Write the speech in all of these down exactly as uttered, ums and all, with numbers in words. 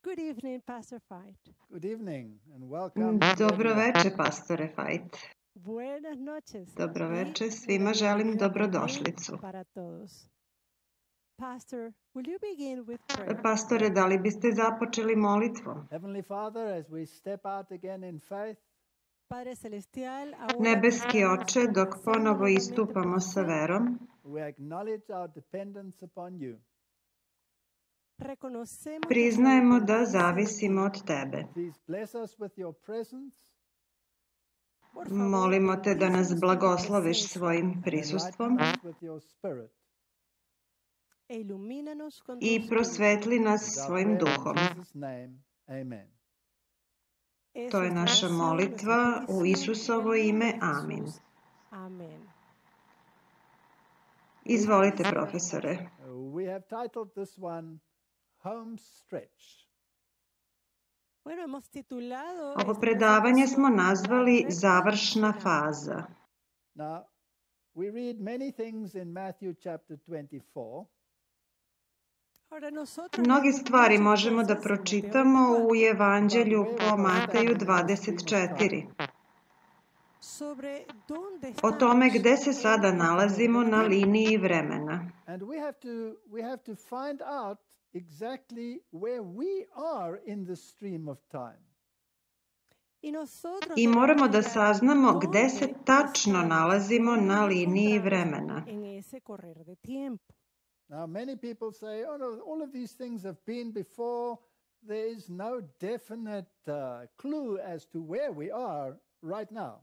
Good evening, Pastor Fight. Good evening and welcome to Dobro everyone. veče, pastore Fajt. Buenas noches. Dobro y veče, una svima želim bienvenida dobrodošlicu. también para todos. Pastor, will you begin with prayer? Pastore, da li biste započeli molitvom? Heavenly Father, as we step out again in faith, Padre Celestial, ahora Nebeski que estamos Oče, dok comenzando ponovo nuevamente istupamo por sa fe, verom, we acknowledge our dependence upon you. reconocemos priznajemo nuestra da dependencia de zavisimo ti. od Tebe. Please bless us with your presence Por favor, Molimo Te da nas bendícenos con tu blagosloviš presencia svojim and prisustvom enlighten us with your spirit. e ilumínanos con tu i espíritu. prosvetli nas Is our svojim prayer in duhom. Jesus' name. Amen. Esa To je es naša la oración, molitva nuestra u petición, Isusovo en el ime. nombre de Jesús. Amin. Amen. Izvolite, profesore. Uh, we have titled this one Home Stretch. Bueno, hemos titulado Ovo esta predavanje presentación smo La nazvali recta Završna final. faza. Now, we read many things in Matthew chapter twenty-four. Ahora nosotros Mnogi leemos stvari muchas možemo da cosas en Mateo pročitamo u veinticuatro Evanđelju About where po we are Mateju standing in the dvadeset stream of četiri sobre dónde o tome estamos gde se en sada el correr nalazimo del na tiempo. liniji vremena. And we have to we have to find out exactly where we are in the stream of time. Y nosotros I debemos moramo da hallar saznamo gde se dónde tačno estamos, nalazimo dónde na nos liniji encontramos vremena. en ese correr de tiempo. Now, many people say, "Oh no, all of these things have been before. There is no definite uh, clue as to where we are right now."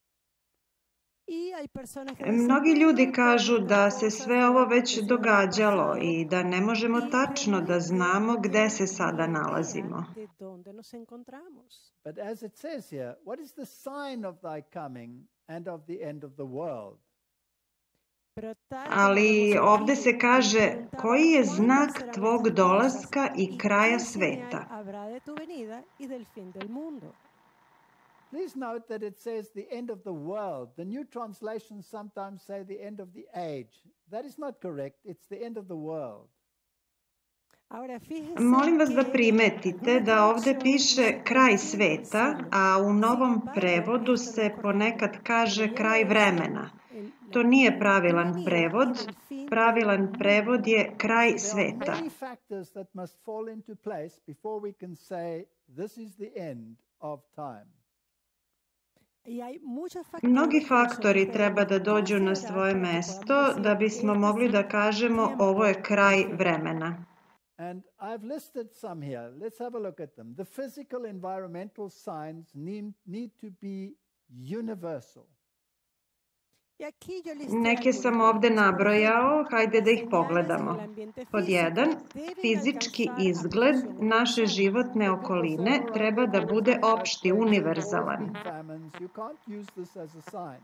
Y hay personas que dicen, Mnogi bueno, ljudi todas kažu estas da se cosas sve ya ovo već acontecieron en el događalo pasado i da ne možemo y tačno da realmente znamo no gde se tienen sada ni idea nalazimo. de dónde nos encontramos. But as it says here, what is the sign of thy coming and of the end of the world? Pero tal como Ali vemos ovde aquí, se él kaže preguntaba, koji je ¿cuándo znak serán tvog estas dolaska cosas i y kraja qué señal sveta? habrá de tu venida y del fin del mundo? Please note that it says the end of the world. The New translations sometimes say the end of the age. That is not correct. It's the end of the world. Ahora fíjense Molim vas da que primetite algunas da ovde traducciones piše dicen el kraj fin del sveta, siglo. a u Sin novom embargo, prevodu esto no se es correcto. ponekad kaže Debería kraj de decir vremena. el- To la- nije tu pravilan venida y prevod. del fin del Pravilan prevod mundo. je kraj So there are sveta. many factors that must fall into place before we can say this is the end of time. Y hay muchos Mnogi factores que nosotros faktori treba da debemos dođu na considerar svoje para que mesto podamos da decir, bismo este mogli es da el kažemo tiempo ovo je del kraj fin. vremena. And I've listed some here. Let's have a look at them. The physical environmental signs need, need to be universal. Y aquí yo listé Neke algunas sam de ovde ellas. Por nabrojao, ejemplo, hajde las da ih señales en pogledamo. el ambiente Pod físico jedan, deben fizički alcanzar izgled aplicación naše universal. životne So people say, okoline all right, treba there's da always bude been opšti, earthquakes, there's always univerzalan. been famines. You can't use this as a sign.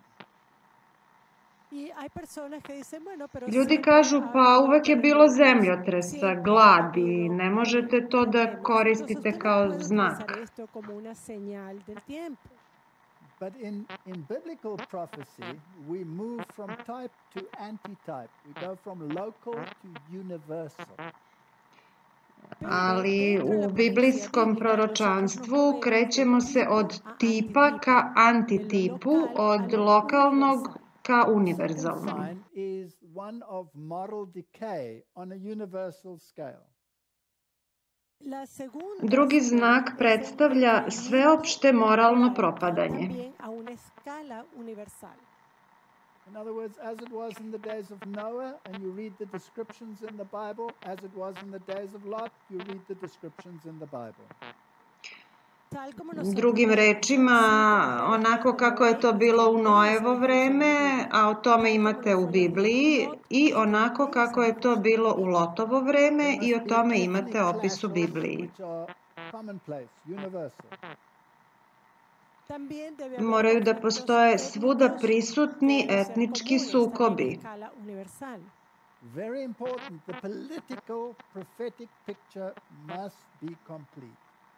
Y hay personas que dicen, bueno, pero Ljudi siempre kažu, ha pa habido uvek je bilo terremotos, zemljotresa, siempre ha gladi, habido ne eh, možete to da problemas. Entonces koristite usted no kao puede znak. utilizar esto como una señal del tiempo. But in, in biblical prophecy, we move from type to antitype. We go from local to universal. Pero Ali dentro de la u profecía biblijskom bíblica, nosotros nos proročanstvu movemos de krećemo se tipo od a tipa antitipo, ka de lo antitipu, local a od lo lokalnog universal. ka The second univerzalnom. sign is one of moral decay on a universal scale. La segunda Drugi señal znak es el predstavlja decaimiento sveopšte moralno moral propadanje. también a una escala universal. In other words, as it was in the days of Noah, and you read the descriptions in the Bible, as it was in the days of Lot, you read the descriptions in the Bible. Tal como nosotros Drugim vemos, rečima, así como fue en los onako días de kako je Noé, to las bilo u trompetas, Noevo la destrucción del vreme, diluvio. a o tome Tal como imate lo u fue en los días de Bibliji, Lot, i las onako trompetas, kako la je to destrucción bilo del u diluvio. Lotovo vreme There i o must be tome ethnic imate opis u clashes Bibliji. which are commonplace, universal. También debe haber Moraju da conflictos postoje svuda étnicos prisutni que deben ser etnički comunes también a sukobi. escala universal. Very important, the political prophetic picture must be complete.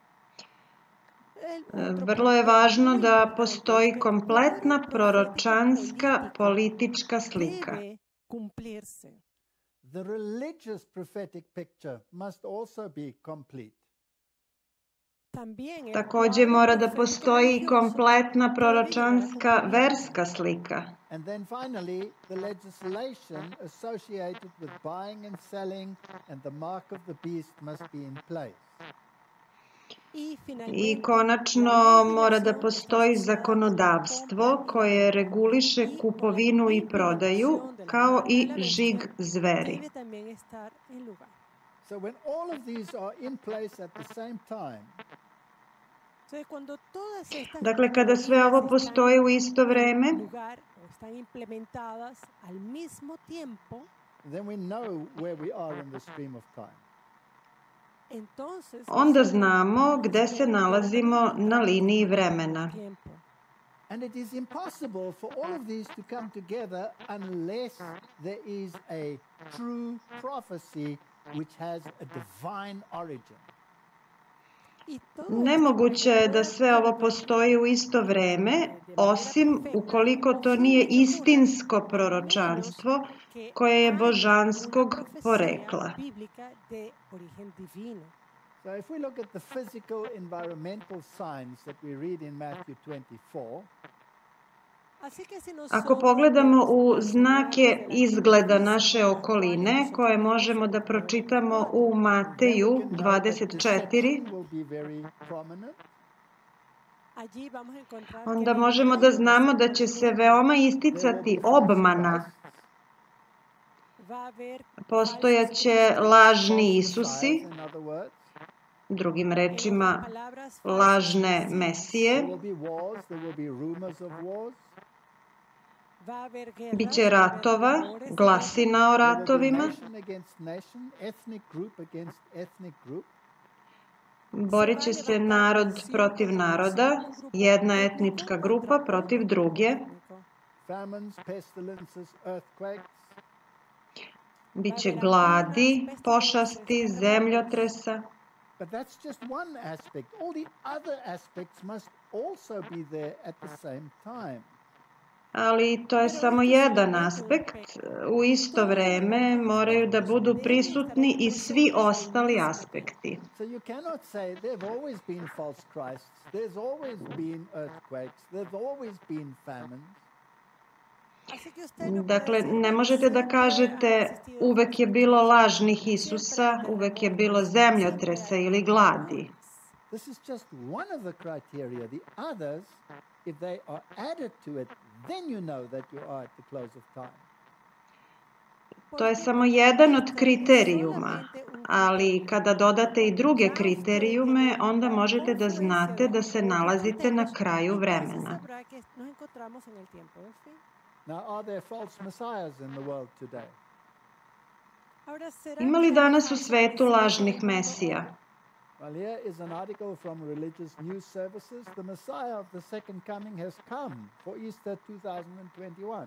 El E, otro Vrlo je punto važno muy da importante postoji es que el kompletna cuadro profético proročanska político politička slika. debe cumplirse. The religious prophetic picture must also be complete. Također mora da postoji i kompletna proročanska verska slika. And then finally, the legislation associated with buying and selling and the mark of the beast must be in place. I konačno mora da postoji zakonodavstvo koje reguliše kupovinu i prodaju, kao i žig zveri. So when all of these are in place at the same time, dakle, kada sve ovo postoji u isto vreme, then we know where we are in the stream of time. onda znamo gde se nalazimo na liniji vremena. And it is impossible for all of these to come together unless there is a true prophecy which has a divine origin. Nemoguće je da sve ovo postoji u isto vreme, osim ukoliko to nije istinsko proročanstvo koje je božanskog porekla. So if we look at the physical environmental signs that we read in Matthew twenty-four, ako pogledamo u znake izgleda naše okoline koje možemo da pročitamo u Mateju dvadeset četiri, onda možemo da znamo da će se veoma isticati obmana. Postojaće lažni Isusi, drugim rečima lažne mesije, biće ratova, glasina o ratovima, borit će se narod protiv naroda, jedna etnička grupa protiv druge, biće gladi, pošasti, zemljotresa. But that's just one aspect. All the other aspects must also be there at the same time. Ali to je samo jedan aspekt. U isto vreme moraju da budu prisutni i svi ostali aspekti. So you cannot say there've always been false Christs, there's always been earthquakes, there've always been famines. Dakle, ne možete da kažete uvek je bilo lažnih Isusa, uvek je bilo zemljotresa ili gladi. This is just one of the criteria. The others, if they are added to it, then you know that you are at the close of time. To je samo jedan od kriterijuma, ali kada dodate i druge kriterijume, onda možete da znate da se nalazite na kraju vremena. Now, are there false messiahs in the world today? Ima li danas u svetu lažnih mesija? Well, here is an article from Religious News Services. The Messiah of the second coming has come for Easter two thousand twenty-one.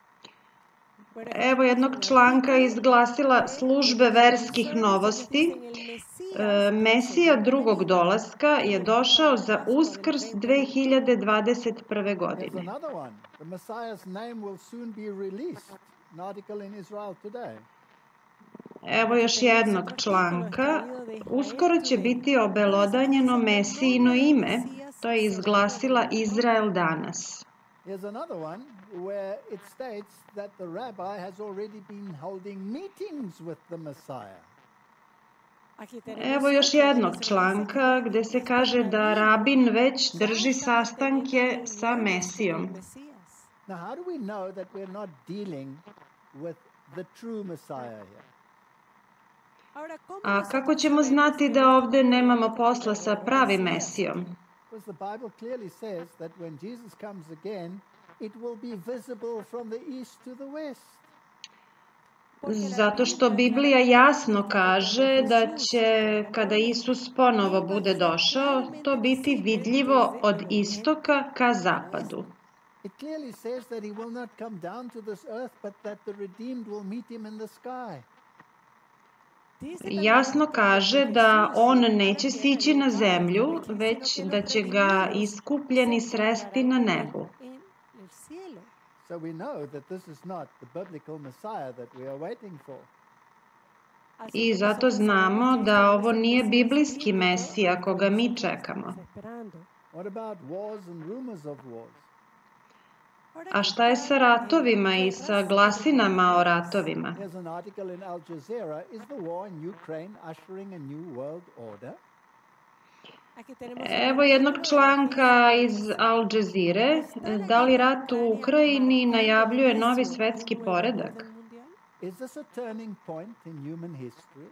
Evo jednog članka iz glasila službe verskih novosti. Mesija drugog dolaska je došao za Uskrs dve hiljade dvadeset prve godine. There's another one. The Messiah's name will soon be released. An article in Israel Today. Evo još jednog članka. Uskoro će biti obelodanjeno Mesijino ime. To je izglasila Izrael danas. Here's another one where it states that the rabbi has already been holding meetings with the Messiah. Evo još jednog članka gde se kaže da rabin već drži sastanke sa Mesijom. Now, how do we know that we're not dealing with the true Messiah here? A kako ćemo znati da ovde nemamo posla sa pravim Mesijom? Because the Bible clearly says that when Jesus comes again, it will be visible from the east to the west. Zato što Biblija jasno kaže da će, kada Isus ponovo bude došao, to biti vidljivo od istoka ka zapadu. It clearly says that he will not come down to this earth, but that the redeemed will meet him in the sky. Jasno kaže da on neće sići na zemlju, već da će ga iskupljeni sresti na nebu. So we know that this is not the biblical Messiah that we are waiting for. I zato znamo da ovo nije biblijski Mesija koga mi čekamo. What about wars and rumors of wars? A šta je sa ratovima i sa glasinama o ratovima? Here's an article in Al Jazeera. Is the war in Ukraine ushering a new world order? Evo jednog članka iz Al Jazeere. Da li rat u Ukrajini najavljuje novi svetski poredak? Is this a turning point in human history?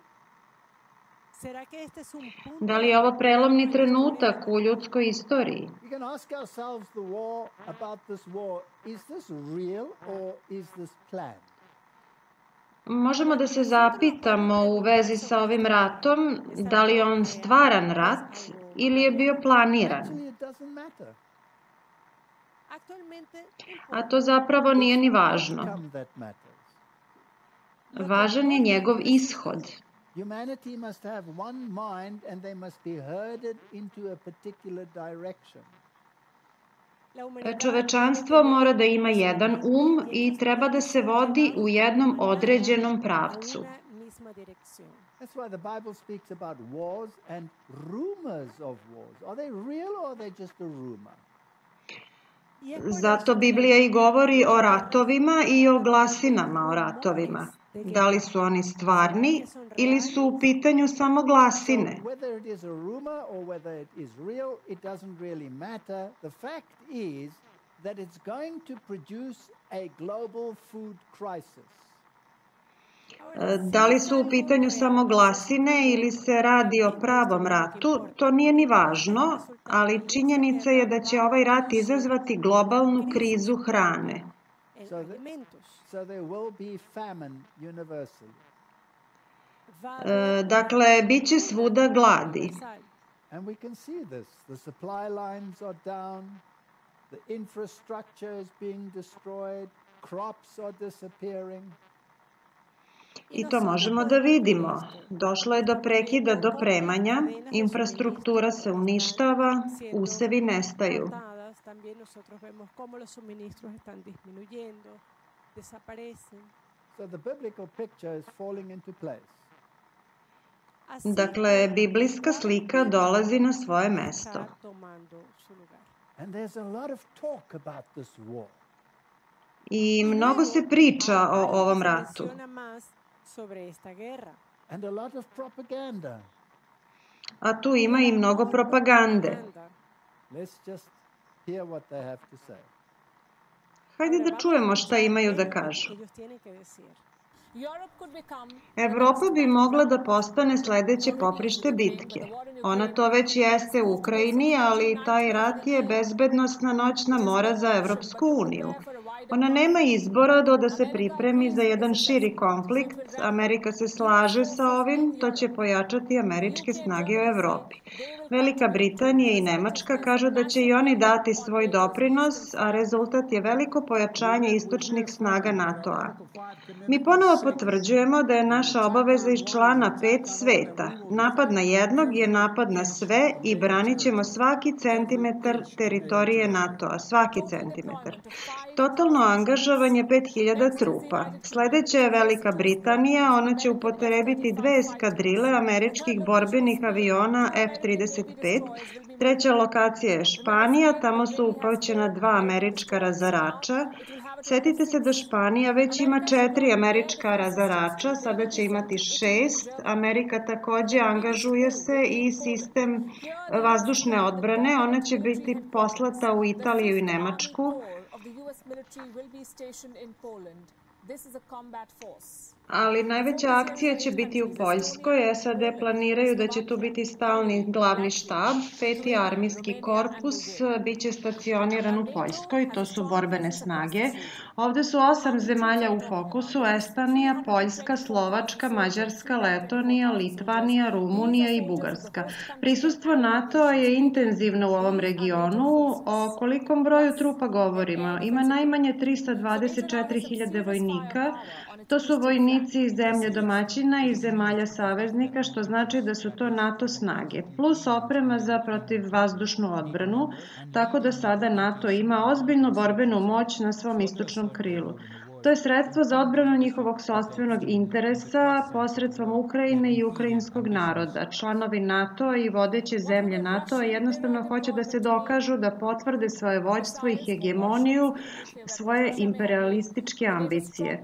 Da li je ovo prelomni trenutak u ljudskoj istoriji? We can ask ourselves the war about this war. Is this real or is this planned? Možemo da se zapitamo u vezi sa ovim ratom, da li je on stvaran rat ili je bio planiran? Actually, it doesn't matter. A to zapravo nije ni važno. Outcome that matters. Važan je njegov ishod. Humanity must have one mind and they must be herded into a particular direction. Čovečanstvo mora da ima jedan um i treba da se vodi u jednom određenom pravcu. That's why the Bible speaks about wars and rumors of wars. Are they real or are they just a rumor? Zato Biblija i govori o ratovima i o glasinama o ratovima. Da li su oni stvarni ili su u pitanju samo glasine? So whether it is a rumor or whether it is real, it doesn't really matter. The fact is that it's going to produce a global food crisis. Da li su u pitanju samo glasine ili se radi o pravom ratu, to nije ni važno, ali činjenica je da će ovaj rat izazvati globalnu krizu hrane. So, that, so there will be famine universally. E, dakle, bit će svuda gladi. And we can see this. The supply lines are down. The infrastructure is being destroyed. Crops are disappearing. I to možemo da vidimo. Došlo je do prekida dopremanja, infrastruktura se uništava, usevi nestaju. So the biblical picture is falling into place. Dakle, biblijska slika dolazi na svoje mesto. And there's a lot of talk about this war. I mnogo se priča o ovom ratu. And a lot of propaganda. A tu ima i mnogo propagande. Let's just hear what they have to say. Hajde da čujemo šta imaju da kažu. Evropa bi mogla da postane sledeće poprište bitke. Ona to već jeste u Ukrajini, ali taj rat je bezbednosna noćna mora za Evropsku uniju. Ona nema izbora do da se pripremi za jedan širi konflikt. Amerika se slaže sa ovim, to će pojačati američke snage u Evropi. Velika Britanija i Nemačka kažu da će i oni dati svoj doprinos, a rezultat je veliko pojačanje istočnih snaga NATO-a. Mi ponovo potvrđujemo da je naša obaveza iz člana pet sveta. Napad na jednog je napad na sve i branit ćemo svaki centimetar teritorije NATO-a, svaki centimetar. Totalno angažovanje pet hiljada trupa. Sledeća je Velika Britanija, ona će upotrebiti dve eskadrile američkih borbenih aviona F trideset pet. Treća lokacija je Španija, tamo su upućena dva američka razarača. Setite se da Španija već ima četiri američka razarača, sada će imati šest. Amerika takođe angažuje se i sistem vazdušne odbrane, ona će biti poslata u Italiju i Nemačku. Ali najveća akcija će biti u Poljskoj. S A D planiraju da će tu biti stalni glavni štab. Peti armijski korpus biće stacioniran u Poljskoj, to su borbene snage. Ovde su osam zemalja u fokusu: Estonija, Poljska, Slovačka, Mađarska, Letonija, Litvanija, Rumunija i Bugarska. Prisustvo NATO je intenzivno u ovom regionu. O kolikom broju trupa govorimo? Ima najmanje trista dvadeset četiri hiljade vojnika. To su vojnici iz zemlje domaćina i zemalja saveznika, što znači da su to NATO snage, plus oprema za protivvazdušnu odbranu, tako da sada NATO ima ozbiljnu borbenu moć na svom istočnom krilu. To je sredstvo za odbranu njihovog sopstvenog interesa posredstvom Ukrajine i ukrajinskog naroda. Članovi NATO i vodeće zemlje NATO jednostavno hoće da se dokažu da potvrde svoje vođstvo i hegemoniju, svoje imperialističke ambicije.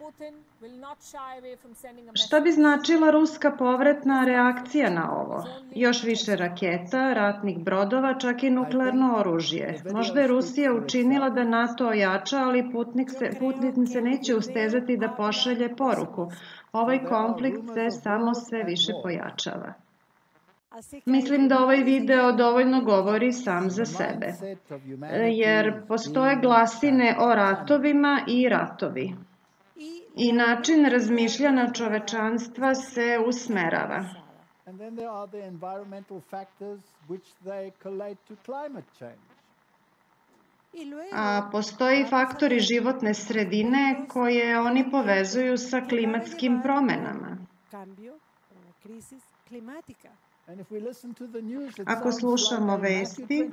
Šta bi značila ruska povratna reakcija na ovo? Još više raketa, ratnih brodova, čak i nuklearno oružje. Možda je Rusija učinila da NATO ojača, ali Putin se, Putin se neće ustezati da pošalje poruku. Ovaj konflikt se samo sve više pojačava. Mislim da ovaj video dovoljno govori sam za sebe, jer postoje glasine o ratovima i ratovi. I način razmišljanja čovečanstva se usmerava. A postoji faktori životne sredine koje oni povezuju sa klimatskim promenama. Ako slušamo vesti,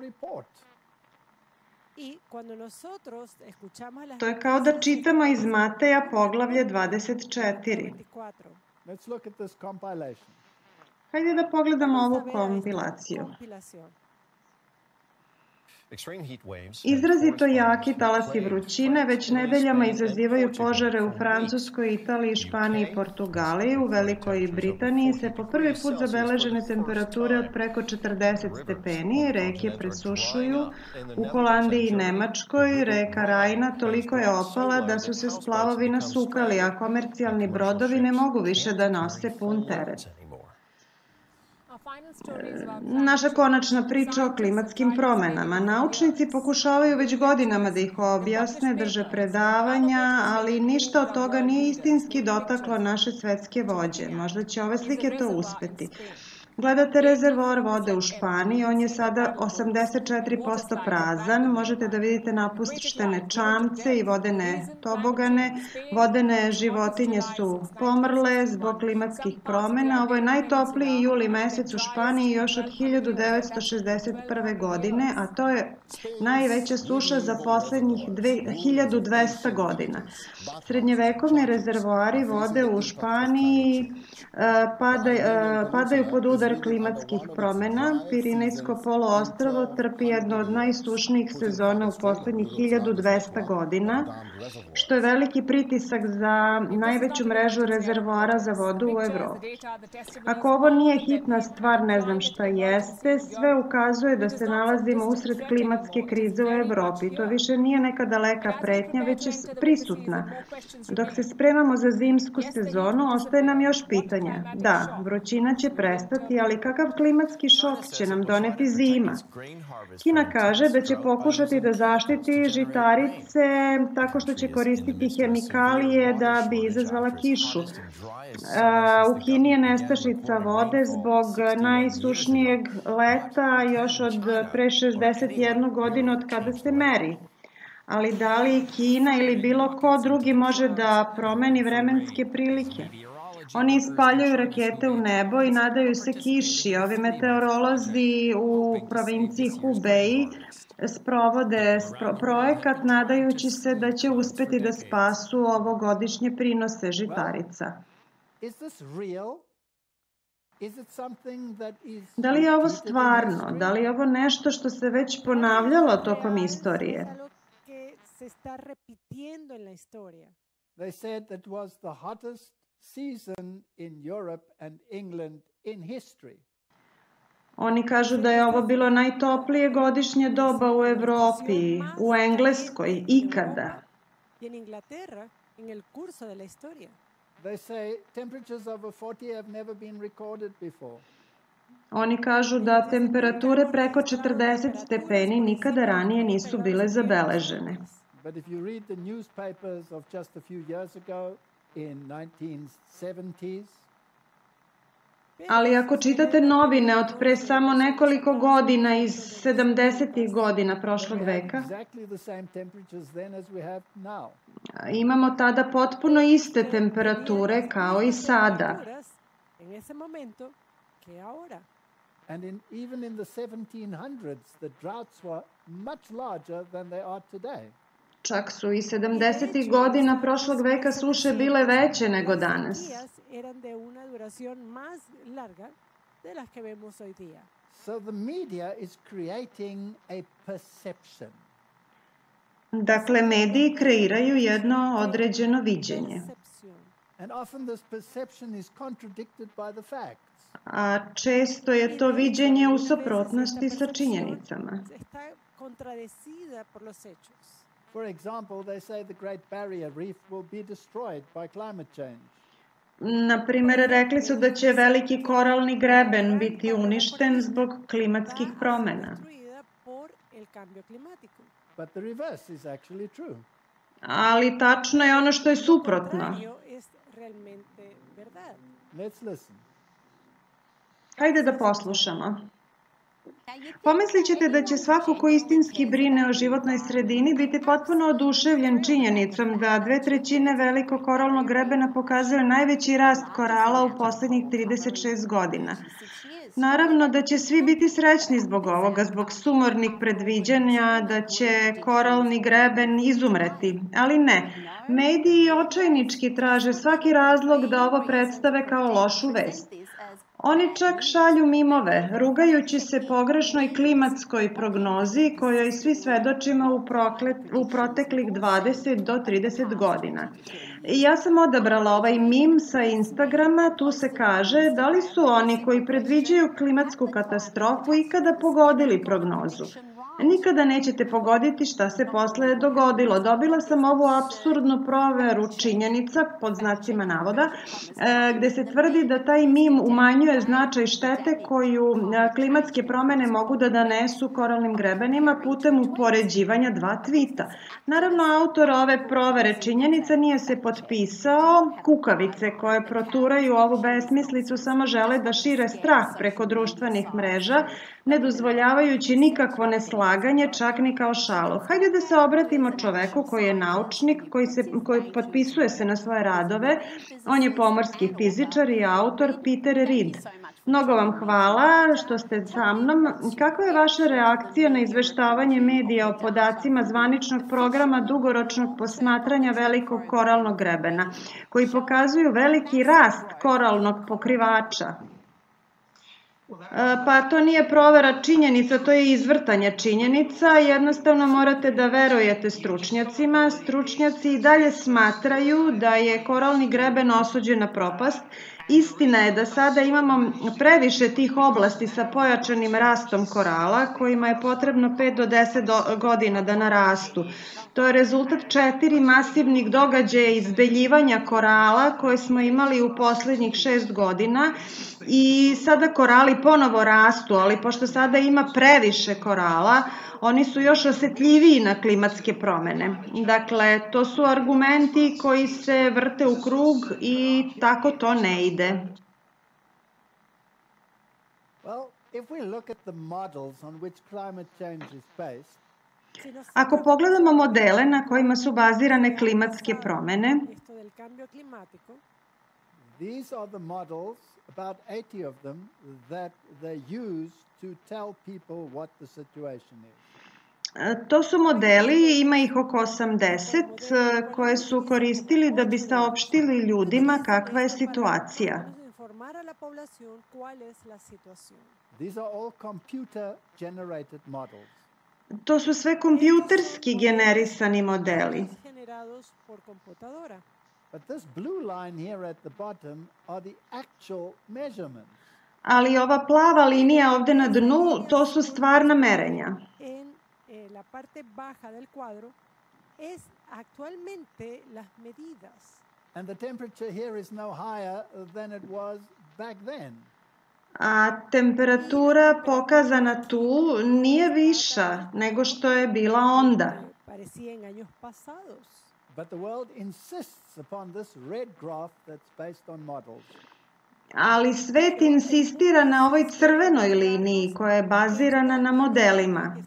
to je kao da čitamo iz Mateja poglavlje dvadeset četiri. Hajde da pogledamo ovu kompilaciju. Izrazito jaki talasi vrućine već nedeljama izazivaju požare u Francuskoj, Italiji, Španiji i Portugaliji. U Velikoj Britaniji se po prvi put zabeležene temperature od preko četrdeset stepeni. Reke presušuju. U Holandiji i Nemačkoj reka Rajna toliko je opala da su se splavovi nasukali, a komercijalni brodovi ne mogu više da nose pun teret. Naša konačna priča o klimatskim promenama. Naučnici pokušavaju već godinama da ih objasne, drže predavanja, ali ništa od toga nije istinski dotaklo naše svetske vođe. Možda će ove slike to uspeti. Gledate rezervoar vode u Španiji, on je sada osamdeset četiri posto prazan, možete da vidite napuštene čamce i vodene tobogane, vodene životinje su pomrle zbog klimatskih promena. Ovo je najtopliji juli mesec u Španiji još od hiljadu devetsto šezdeset prve. godine, a to je najveća suša za poslednjih hiljadu dvesta godina. Srednjevekovni rezervoari vode u Španiji padaju pod udar klimatskih promena. Pirinejsko poluostrvo trpi jedno od najsušnijih sezona u poslednjih hiljadu dvesta godina, što je veliki pritisak za najveću mrežu rezervoara za vodu u Evropi. Ako ovo nije hitna stvar, ne znam šta jeste, sve ukazuje da se nalazimo usred klimatske krize u Evropi. To više nije neka daleka pretnja, već je prisutna. Dok se spremamo za zimsku sezonu, ostaje nam još pitanja. Da, vrućina će prestati, ali kakav klimatski šok će nam doneti zima? Kina kaže da će pokušati da zaštiti žitarice tako što će koristiti hemikalije da bi izazvala kišu. U Kini je nestašica vode zbog najsušnijeg leta još od pre šezdeset jednu godinu od kada se meri. Ali da li Kina ili bilo ko drugi može da promeni vremenske prilike? Oni ispaljuju rakete u nebo i nadaju se kiši. Ovi meteorolozi u provinciji Hubei sprovode projekat nadajući se da će uspeti da spasu ovogodišnje prinose žitarica. Da li je ovo stvarno? Da li je ovo nešto što se već ponavljalo tokom istorije? They said that was the hottest season in Europe and England in history. Oni kažu da je ovo bilo najtoplije godišnje doba u Evropi, u Engleskoj, ikada. They say temperatures over forty have never been recorded before. Oni kažu da temperature preko četrdeset stepeni nikada ranije nisu bile zabeležene. But if you read the newspapers of just a few years ago in nineteen seventies, ali ako čitate novine od pre samo nekoliko godina iz sedamdesetih godina prošlog veka, imamo tada potpuno iste temperature kao i sada. And in, even in the seventeen hundreds, the droughts were much larger than they are today. Čak su i sedamdesetih godina prošlog veka suše bile veće nego danas. So the media is creating a perception. Dakle, mediji kreiraju jedno određeno viđenje. And often this perception is contradicted by the facts. A često je to viđenje u suprotnosti sa činjenicama. For example, they say the Great Barrier Reef will be destroyed by climate change. Na primjer, rekli su da će veliki koralni greben biti uništen zbog klimatskih promjena. But the reverse is actually true. Ali tačno je ono što je suprotno. Let's listen. Hajde da poslušamo. Pomislit ćete da će svako ko istinski brine o životnoj sredini biti potpuno oduševljen činjenicom da dve trećine velikog koralnog grebena pokazuju najveći rast korala u posljednjih trideset šest godina. Naravno da će svi biti srećni zbog ovoga, zbog sumornih predviđanja da će koralni greben izumreti, ali ne. Mediji očajnički traže svaki razlog da ovo predstave kao lošu vest. Oni čak šalju mimove, rugajući se pogrešnoj klimatskoj prognozi kojoj svi svedočimo u, proklet, u proteklih dvadeset do trideset godina. Ja sam odabrala ovaj mim sa Instagrama, tu se kaže da li su oni koji predviđaju klimatsku katastrofu ikada pogodili prognozu. Nikada nećete pogoditi šta se posle dogodilo. Dobila sam ovu apsurdnu proveru činjenica, pod znacima navoda, gde se tvrdi da taj mim umanjuje značaj štete koju klimatske promene mogu da donesu koralnim grebenima putem upoređivanja dva tvita. Naravno, autor ove provere činjenica nije se potpisao. Kukavice koje proturaju ovu besmislicu samo žele da šire strah preko društvenih mreža, ne dozvoljavajući nikakvo neslaganje, čak ni kao šalu. Hajde da se obratimo čoveku koji je naučnik, koji, se, koji potpisuje se na svoje radove. On je pomorski fizičar i autor Peter Reed. Mnogo vam hvala što ste sa mnom. Kakva je vaša reakcija na izveštavanje medija o podacima zvaničnog programa dugoročnog posmatranja velikog koralnog grebena, koji pokazuju veliki rast koralnog pokrivača? Pa to nije provera činjenica, to je izvrtanje činjenica. Jednostavno morate da verujete stručnjacima. Stručnjaci i dalje smatraju da je koralni greben osuđen na propast. Istina je da sada imamo previše tih oblasti sa pojačanim rastom korala, kojima je potrebno pet do deset godina da narastu. To je rezultat četiri masivnih događaja izbeljivanja korala koje smo imali u posljednjih šest godina i sada korali ponovo rastu, ali pošto sada ima previše korala, oni su još osjetljiviji na klimatske promjene. Dakle, to su argumenti koji se vrte u krug i tako to ne ide. Well, if we look at the models on which climate change is based, ako pogledamo modele na kojima su bazirane klimatske promjene, these are the models, about eighty of them, that they use to tell people what the situation is. To su modeli, ima ih oko osamdeset, koje su koristili da bi saopštili ljudima kakva je situacija. These are all computer-generated models. To su sve kompjuterski generisani modeli. But this blue line here at the bottom are the actual measurements. Ali ova plava linija ovde na dnu, to su stvarna merenja. La parte baja del cuadro es actualmente las medidas. And the temperature here is no higher than it was back then. A temperatura pokazana tu nije viša nego što je bila onda. Parecía en años pasados. But the world insists upon this red graph that's based on models. Ali svet insistira na ovoj crvenoj liniji koja je bazirana na modelima.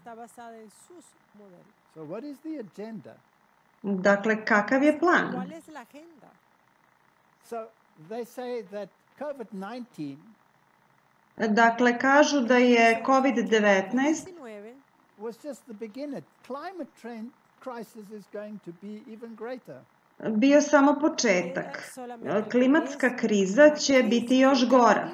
So what is the agenda? Dakle, kakav je plan? ¿Cuál es la agenda? So they say that COVID nineteen Dakle, kažu da je kovid devetnaest was just the beginning. Climate trend, crisis is going to be even greater. Bio samo početak. Klimatska kriza će biti još gora.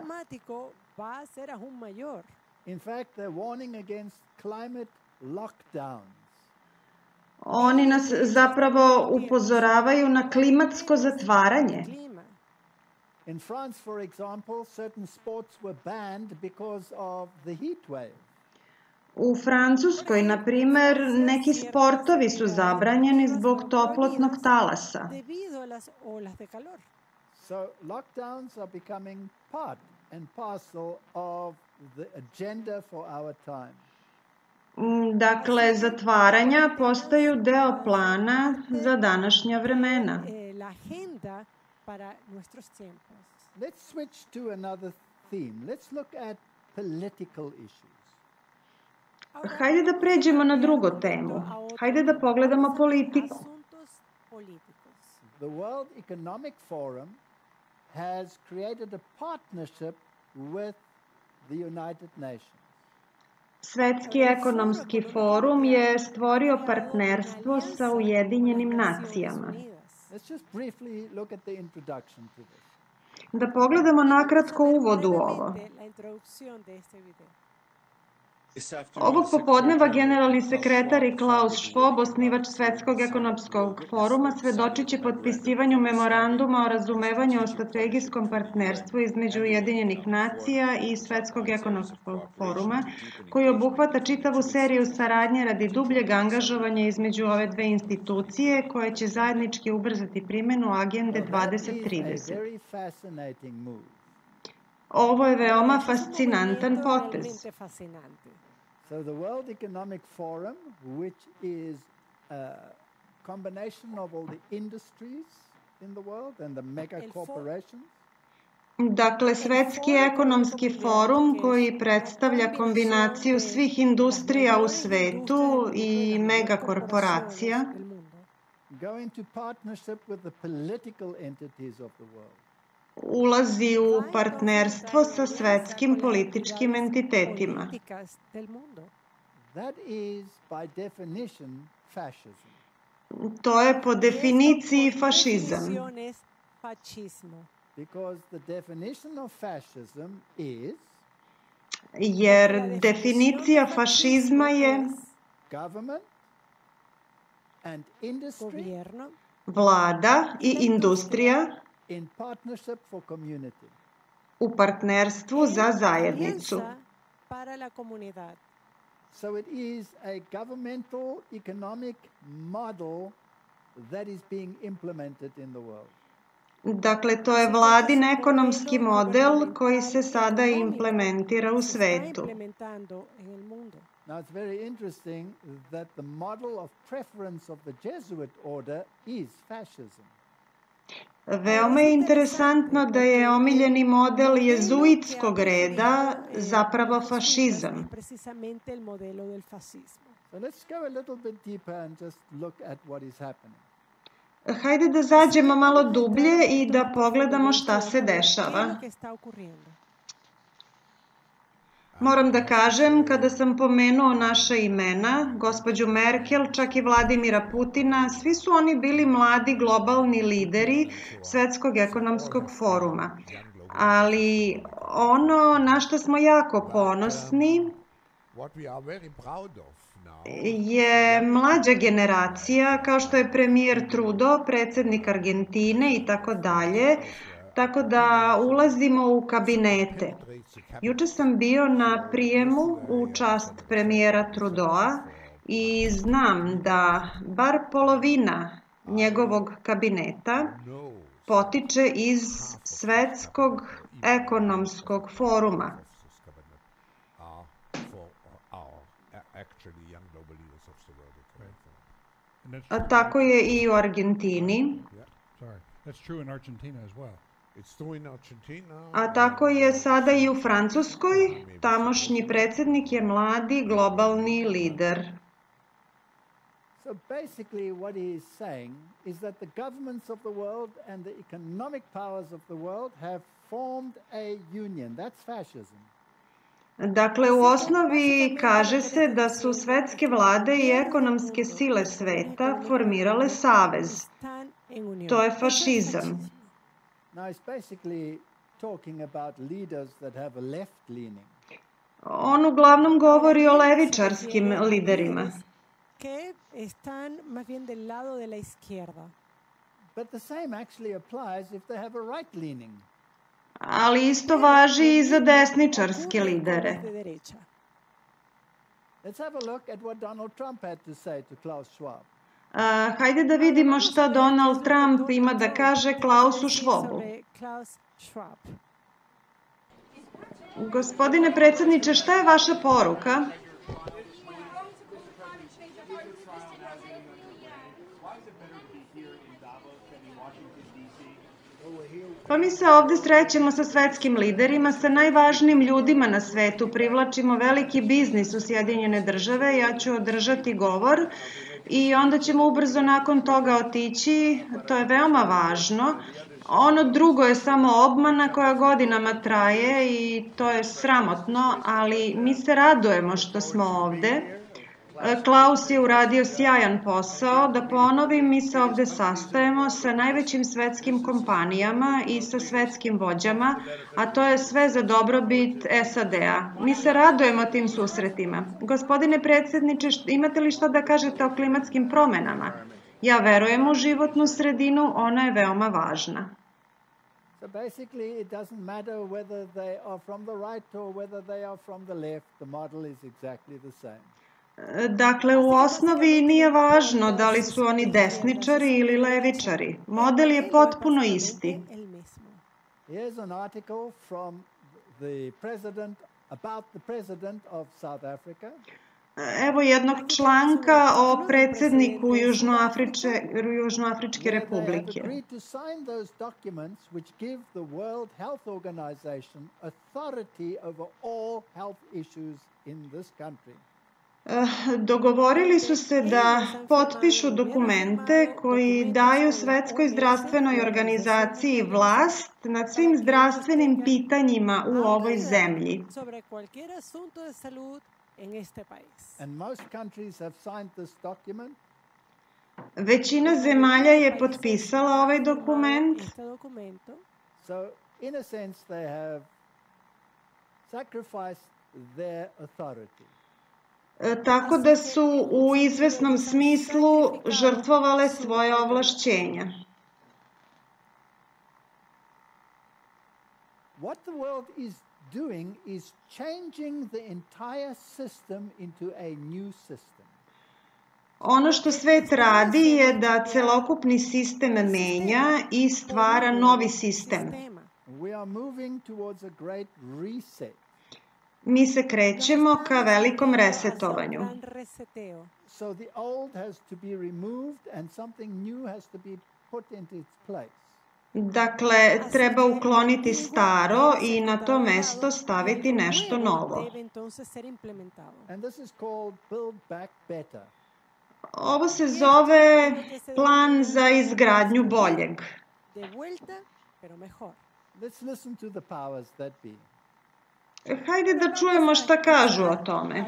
In fact, they're warning against climate lockdowns. Oni nas zapravo upozoravaju na klimatsko zatvaranje. In France, for example, certain sports were banned because of the heat wave. U Francuskoj, na primer, neki sportovi su zabranjeni zbog toplotnog talasa. So lockdowns are becoming part and parcel of the agenda for our time. Dakle, zatvaranja postaju deo plana za današnja vremena. Let's switch to another theme. Let's look at political issues. Hajde da pređemo na drugu temu. Hajde da pogledamo politiku. The World Economic Forum has created a partnership with the United Nations. Svetski ekonomski forum je stvorio partnerstvo sa Ujedinjenim nacijama. Let's just briefly look at the introduction to this. Da pogledamo nakratko uvod u ovo. Ovog popodneva generalni sekretar i Klaus Schwab, osnivač Svetskog ekonomskog foruma, svedočit će potpisivanju memoranduma o razumevanju o strategijskom partnerstvu između Ujedinjenih nacija i Svetskog ekonomskog foruma, koji obuhvata čitavu seriju saradnje radi dubljeg angažovanja između ove dve institucije, koje će zajednički ubrzati primenu Agende dvadeset trideset. Ovo je veoma fascinantan potez. So the World Economic Forum, which is a combination of all the industries in the world and the mega corporations. Dakle, Svetski ekonomski forum koji predstavlja kombinaciju svih industrija u svetu i megakorporacija Go into partnership with the political entities of the world. Ulazi u partnerstvo sa svetskim političkim entitetima. That is by definition fascism. To je po definiciji fašizam. Because the definition of fascism is Jer definicija fašizma je government and industry vlada i industrija in partnership for community. u partnerstvu za zajednicu. So it is a governmental economic model that is being implemented in the world. Dakle, to je vladin ekonomski model koji se sada implementira u svetu. Now it's very interesting that the model of preference of the Jesuit order is fascism. Veoma je interesantno da je omiljeni model jezuitskog reda zapravo fašizam. So let's go a little bit deeper and just look at what is happening. Hajde da zađemo malo dublje i da pogledamo šta se dešava. Moram da kažem, kada sam pomenuo naša imena, gospođu Merkel, čak i Vladimira Putina, svi su oni bili mladi globalni lideri Svetskog ekonomskog foruma. Ali ono na što smo jako ponosni je mlađa generacija, kao što je premijer Trudeau, predsjednik Argentine i tako dalje, tako da ulazimo u kabinete. Juče sam bio na prijemu u čast premijera Trudeaua i znam da bar polovina njegovog kabineta potiče iz Svetskog ekonomskog foruma. A tako je i u Argentini. A tako je sada i u Francuskoj. Tamošnji predsjednik je mladi globalni lider. So basically what he is saying is that the governments of the world and the economic powers of the world have formed a union. That's fascism. Dakle, u osnovi kaže se da su svetske vlade i ekonomske sile sveta formirale savez. To je fašizam. Now it's basically talking about leaders that have a left leaning. On uglavnom govori o levičarskim liderima. Que están más bien del lado de la izquierda. But the same actually applies if they have a right leaning. Ali isto važi i za desničarske lidere. Let's have a look at what Donald Trump had to say to Klaus Schwab. Uh, hajde da vidimo šta Donald Trump ima da kaže Klausu Schwabu. Gospodine predsjedniče, šta je vaša poruka? Pa mi se ovde srećemo sa svetskim liderima, sa najvažnijim ljudima na svetu, privlačimo veliki biznis u Sjedinjene države, ja ću održati govor i onda ćemo ubrzo nakon toga otići, to je veoma važno. Ono drugo je samo obmana koja godinama traje i to je sramotno, ali mi se radujemo što smo ovde. Klaus je uradio sjajan posao. Da ponovim, mi se ovde sastajemo sa najvećim svetskim kompanijama i sa svetskim vođama, a to je sve za dobrobit S A D-a. Mi se radujemo tim susretima. Gospodine predsjedniče, imate li šta da kažete o klimatskim promenama? Ja verujem u životnu sredinu, ona je veoma važna. So basically it doesn't matter whether they are from the right or whether they are from the left, the model is exactly the same. Dakle, u osnovi nije važno da li su oni desničari ili levičari. Model je potpuno isti. Here's an article from the president about the president of South Africa. Evo jednog članka o predsjedniku Južnoafričke republike. They have agreed to sign those documents which give the World Health Organization authority over all health issues in this country. Dogovorili su se da potpišu dokumente koji daju Svetskoj zdravstvenoj organizaciji vlast nad svim zdravstvenim pitanjima u ovoj zemlji. Većina zemalja je potpisala ovaj dokument. So, in a sense, they have sacrificed their authority. Tako da su u izvesnom smislu žrtvovale svoje ovlašćenja. What the world is doing is changing the entire system into a new system. Ono što svet radi je da celokupni sistem menja i stvara novi sistem. We are moving towards a great reset. Mi se krećemo ka velikom resetovanju. So the old has to be removed and something new has to be put into its place. Dakle, treba ukloniti staro i na to mesto staviti nešto novo. And this is called Build Back Better. Ovo se zove plan za izgradnju boljeg. Let's listen to the powers that be. Hajde da čujemo šta kažu o tome.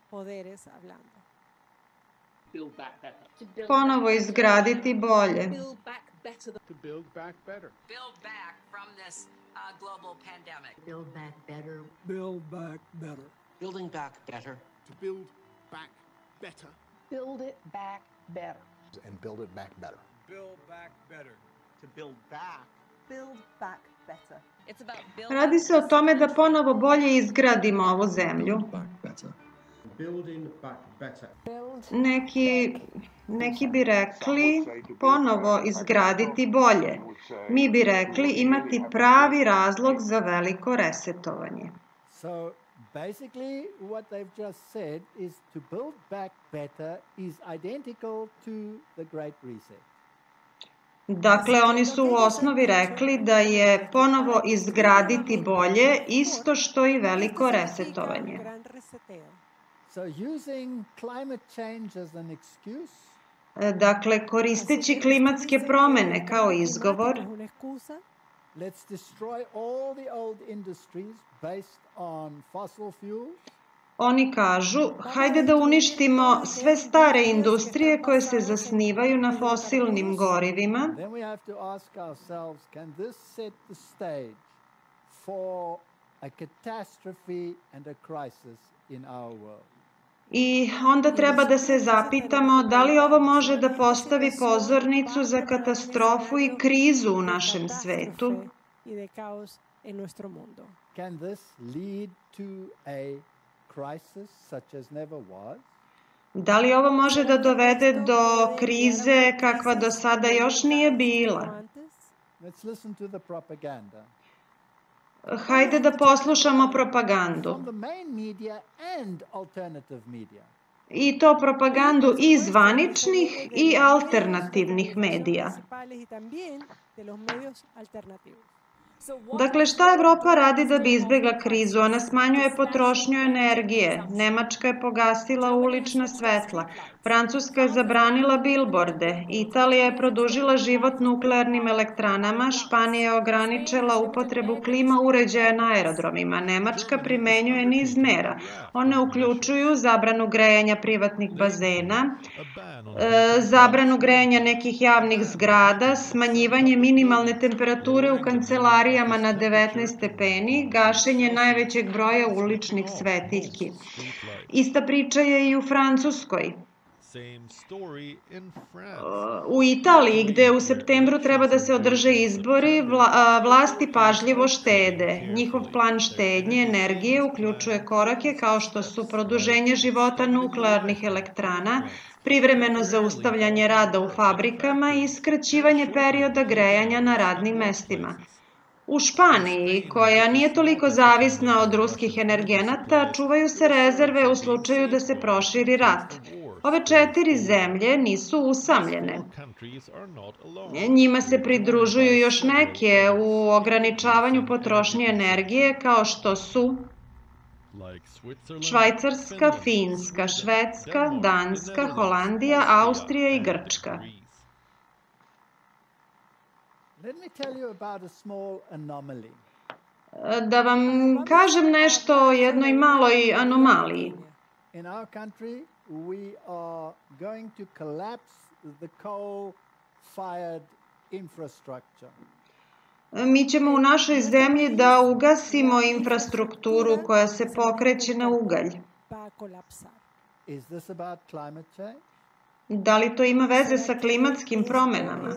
Ponovo izgraditi bolje. To build back better. Build back from this uh, global pandemic. Build back better. Build back better. Building back better. To build back better. Build it back better. And build it back better. Build back better. To build back. Build back better. It's about Radi se o tome da ponovo bolje izgradimo ovu zemlju. Building back better. Neki, neki bi rekli ponovo izgraditi bolje. Mi bi rekli imati pravi razlog za veliko resetovanje. So basically what they've just said is to build back better is identical to the Great Reset. Dakle, oni su u osnovi rekli da je ponovo izgraditi bolje isto što i veliko resetovanje. So using climate change as an excuse, Dakle, koristeći klimatske promene kao izgovor, Let's destroy all the old industries based on fossil fuels. Oni kažu, hajde da uništimo sve stare industrije koje se zasnivaju na fosilnim gorivima. Then we have to ask ourselves, can this set the stage for a catastrophe and a crisis in our world? I onda treba da se zapitamo da li ovo može da postavi pozornicu za katastrofu i krizu u našem svetu. Can this lead to a crisis such as never was? Da li ovo može da dovede do krize kakva do sada još nije bila? Let's listen to the propaganda. Hajde da poslušamo propagandu. From the main media and alternative media. I to propagandu i zvaničnih i alternativnih medija. Dakle, šta Evropa radi da bi izbjegla krizu? Ona smanjuje potrošnju energije. Nemačka je pogasila ulična svetla. Francuska je zabranila bilborde. Italija je produžila život nuklearnim elektranama. Španija je ograničila upotrebu klima uređaja na aerodromima. Nemačka primenjuje niz mera. One uključuju zabranu grejanja privatnih bazena, zabranu grejanja nekih javnih zgrada, smanjivanje minimalne temperature u kancelarijama na devetnaest stepeni, gašenje najvećeg broja uličnih svetiljki. Ista priča je i u Francuskoj. U Italiji, gde u septembru treba da se održe izbori, vlasti pažljivo štede. Njihov plan štednje energije uključuje korake kao što su produženje života nuklearnih elektrana, privremeno zaustavljanje rada u fabrikama i skraćivanje perioda grejanja na radnim mestima. U Španiji, koja nije toliko zavisna od ruskih energenata, čuvaju se rezerve u slučaju da se proširi rat. Ove četiri zemlje nisu usamljene. Njima se pridružuju još neke u ograničavanju potrošnje energije kao što su Švajcarska, Finska, Švedska, Danska, Holandija, Austrija i Grčka. Da vam kažem nešto o jednoj maloj anomaliji. We are going to collapse the coal-fired infrastructure. Mi ćemo u našoj zemlji da ugasimo infrastrukturu koja se pokreće na ugalj. Is this about climate change? Da li to ima veze sa klimatskim promenama?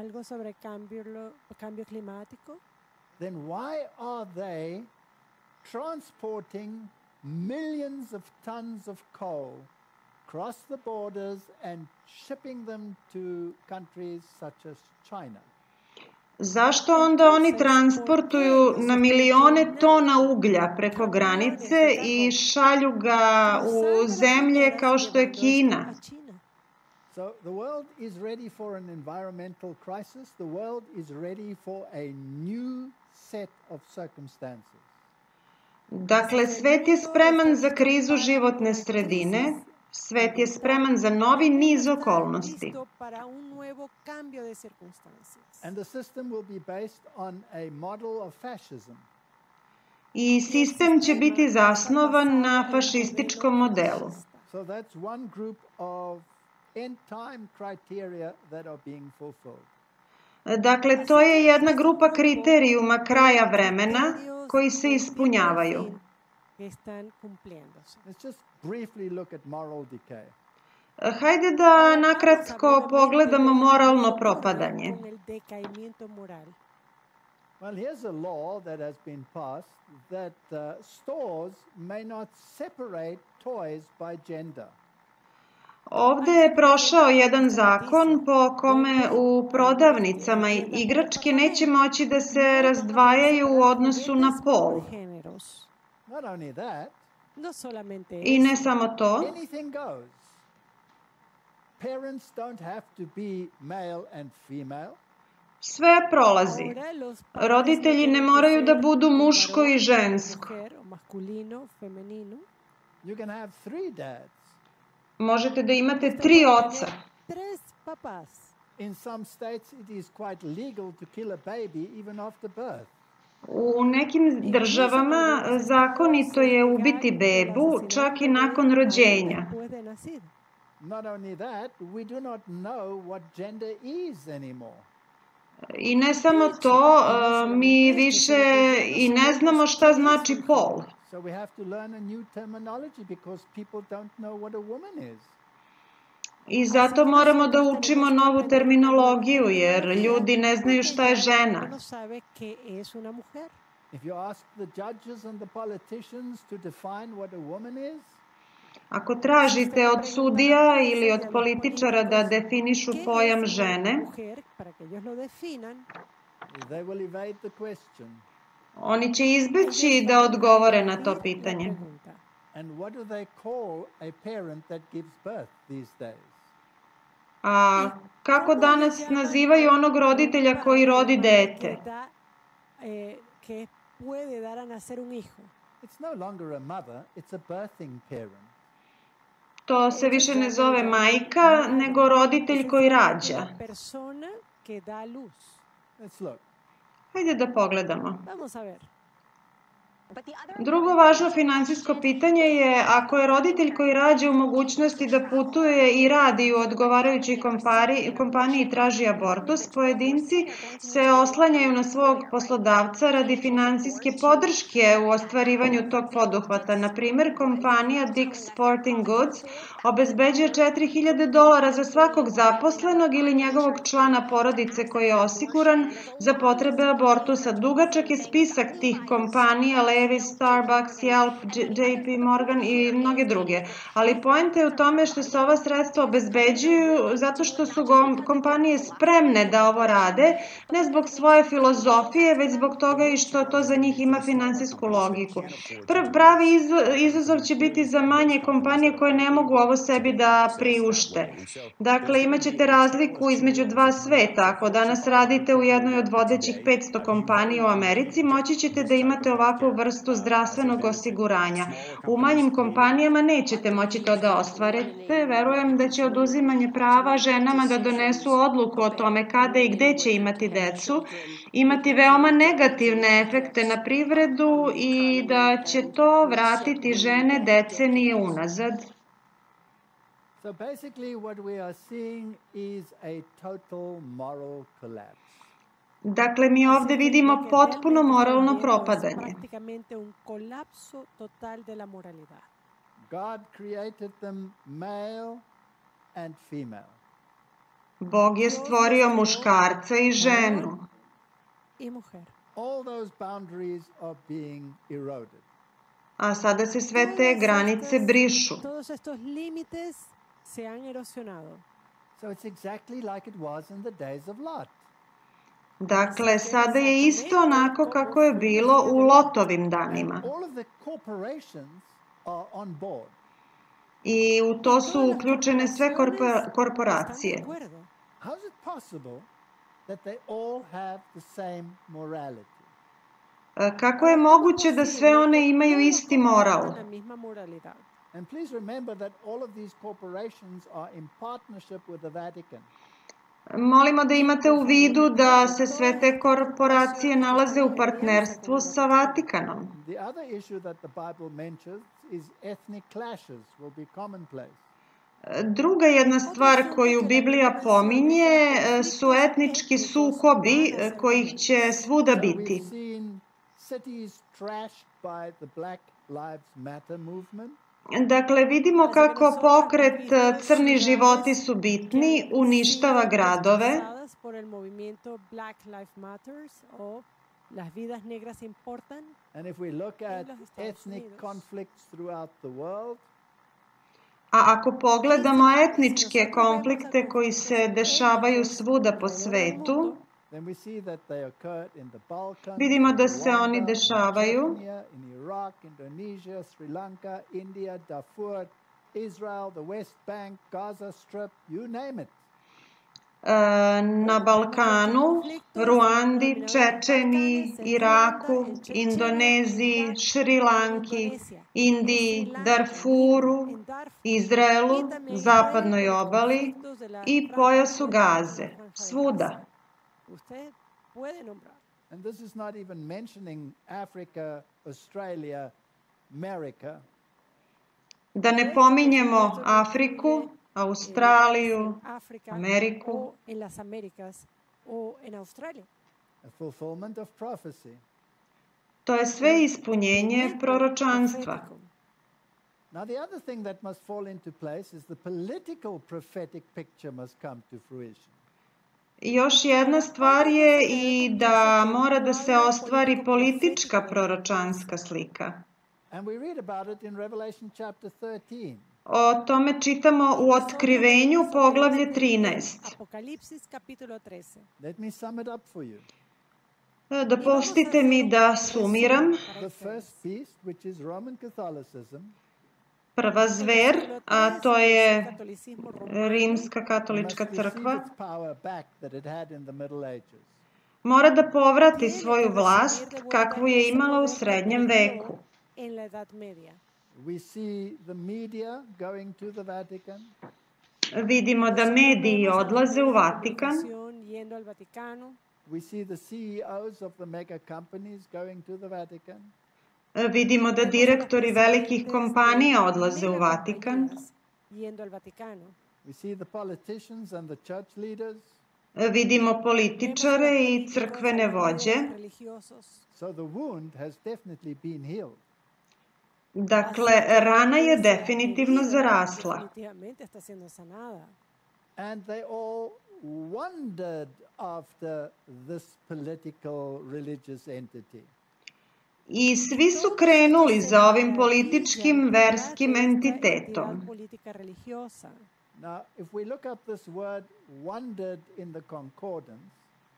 Then why are they transporting millions of tons of coal across the borders and shipping them to countries such as China? Zašto onda oni transportuju na milione tona uglja preko granice i šalju ga u zemlje kao što je Kina? So the world is ready for an environmental crisis. The world is ready for a new set of circumstances. Dakle, svet je spreman za krizu životne sredine. Svet je spreman za novi niz okolnosti. And the system will be based on a model of fascism. I sistem će biti zasnovan na fašističkom modelu. So that's one group of end time criteria that are being fulfilled. Dakle, to je jedna grupa kriterijuma kraja vremena koji se ispunjavaju. Let's just briefly look at moral decay. Hajde da nakratko pogledamo moralno propadanje. Well, here's a law that has been passed that uh, stores may not separate toys by gender. Ovde je prošao jedan zakon po kome u prodavnicama igračke neće moći da se razdvajaju u odnosu na pol. Not only that, I ne samo to, anything goes. Parents don't have to be male and female. sve prolazi. Roditelji ne moraju da budu muško i žensko. You can have three dads. Možete da imate tri oca. In some states it is quite legal to kill a baby even after birth. U nekim državama zakonito je ubiti bebu čak i nakon rođenja. Not only that, we do not know what gender is anymore. I ne samo to, mi više i ne znamo šta znači pol. So we have to learn a new terminology because people don't know what a woman is. I zato moramo da učimo novu terminologiju, jer ljudi ne znaju šta je žena. If you ask the judges and the politicians to define what a woman is, ako tražite od sudija ili od političara da definišu pojam žene, they will evade the question. Oni će izbeći da odgovore na to pitanje. And what do they call a parent that gives birth these days? A kako danas nazivaju onog roditelja koji rodi dete? It's no longer a mother, it's a birthing parent. To se više ne zove majka, nego roditelj koji rađa. Let's look. Hajde da pogledamo. Drugo važno finansijsko pitanje je ako je roditelj koji rađa u mogućnosti da putuje i radi u odgovarajućoj kompaniji i traži abortus, pojedinci se oslanjaju na svog poslodavca radi finansijske podrške u ostvarivanju tog poduhvata. Na primjer, kompanija Dick's Sporting Goods obezbeđuje četiri hiljade dolara za svakog zaposlenog ili njegovog člana porodice koji je osiguran za potrebe abortusa. Dugačak je spisak tih kompanija, Levi's, Starbucks, Yelp, J P Morgan i mnoge druge. Ali poenta je u tome što se ova sredstva obezbeđuju zato što su kompanije spremne da ovo rade, ne zbog svoje filozofije, već zbog toga i što to za njih ima finansijsku logiku. Pravi izazov će biti za manje kompanije koje ne mogu ovo sebi da priušte. Dakle, imat ćete razliku između dva sveta. Ako danas radite u jednoj od vodećih petsto kompanija u Americi, moći ćete da imate ovakvu vrstu zdravstvenog osiguranja. U manjim kompanijama nećete moći to da ostvarite. Verujem da će oduzimanje prava ženama da donesu odluku o tome kada i gde će imati decu, imati veoma negativne efekte na privredu i da će to vratiti žene decenije unazad. So basically what we are seeing is a total moral collapse. Dakle, mi ovde vidimo potpuno moralno propadanje. God created them male and female. Bog je stvorio muškarca i ženu. All those boundaries are being eroded. A sada se sve te granice brišu. So it's exactly like it was in the days of Lot. Dakle, sada je isto onako kako je bilo u Lotovim danima. I u to su uključene sve korporacije. Kako je moguće da sve one imaju isti moral? And please remember that all of these corporations are in partnership with the Vatican. Molimo da imate u vidu da se sve te korporacije nalaze u partnerstvu sa Vatikanom. The other issue that the Bible mentions is ethnic clashes will be commonplace. Druga jedna stvar koju Biblija pominje su etnički sukobi kojih će svuda biti. Cities trashed by the Black Lives Matter movement. Dakle, vidimo kako pokret Crni životi su bitni, uništava gradove. And if we look at ethnic conflicts throughout the world, a ako pogledamo etničke konflikte koji se dešavaju svuda po svetu, vidimo da se oni dešavaju in Iraq, Indonesia, Sri Lanka, India, Darfur, Israel, the West Bank, Gaza Strip, you name it. na Balkanu, Ruandi, Čečeniji, Iraku, Indoneziji, Šrilanki, Indiji, Darfuru, Izraelu, zapadnoj obali i pojasu Gaze, svuda. And this is not even mentioning Africa, Australia, America. Da ne pominjemo Afriku, Australiju, Ameriku. A fulfillment of prophecy. To je sve ispunjenje proročanstva. Now the other thing that must fall into place is the political prophetic picture must come to fruition. Još jedna stvar je i da mora da se ostvari politička proročanska slika. And we read about it in Revelation chapter thirteen. O tome čitamo u Otkrivenju poglavlje trinaest. Let me sum it up for you. Dopustite mi da sumiram. The first beast, which is Roman Catholicism, prva zver, a to je Rimska katolička must receive crkva, its power back that it had in the Middle Ages. mora da povrati svoju vlast kakvu je imala u srednjem veku. We see the media going to the Vatican. Vidimo da mediji odlaze u Vatikan. We see the C E Os of the mega companies going to the Vatican. Vidimo da direktori velikih kompanija odlaze u Vatikan. We see the politicians and the church leaders. Vidimo političare i crkvene vođe. So the wound has definitely been healed. Dakle, rana je definitivno zarasla. And they all wondered after this political religious entity. I svi su krenuli za ovim političkim verskim entitetom. Now, if we look up this word wondered in the concordance,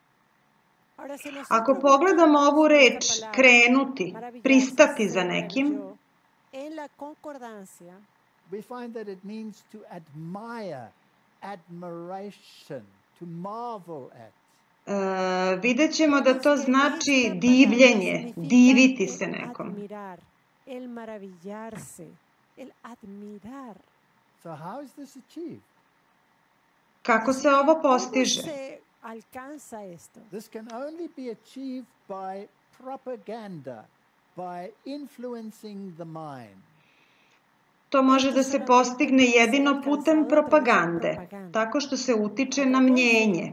Ako pogledamo ovu reč krenuti, pristati za nekim, we find that it means to admire, admiration, to marvel at. Uh, vidjet ćemo da to znači divljenje, diviti se nekom. So how is this achieved? Kako se ovo postiže? This can only be achieved by propaganda, by influencing the mind. To može da se postigne jedino putem propagande, tako što se utiče na mnjenje.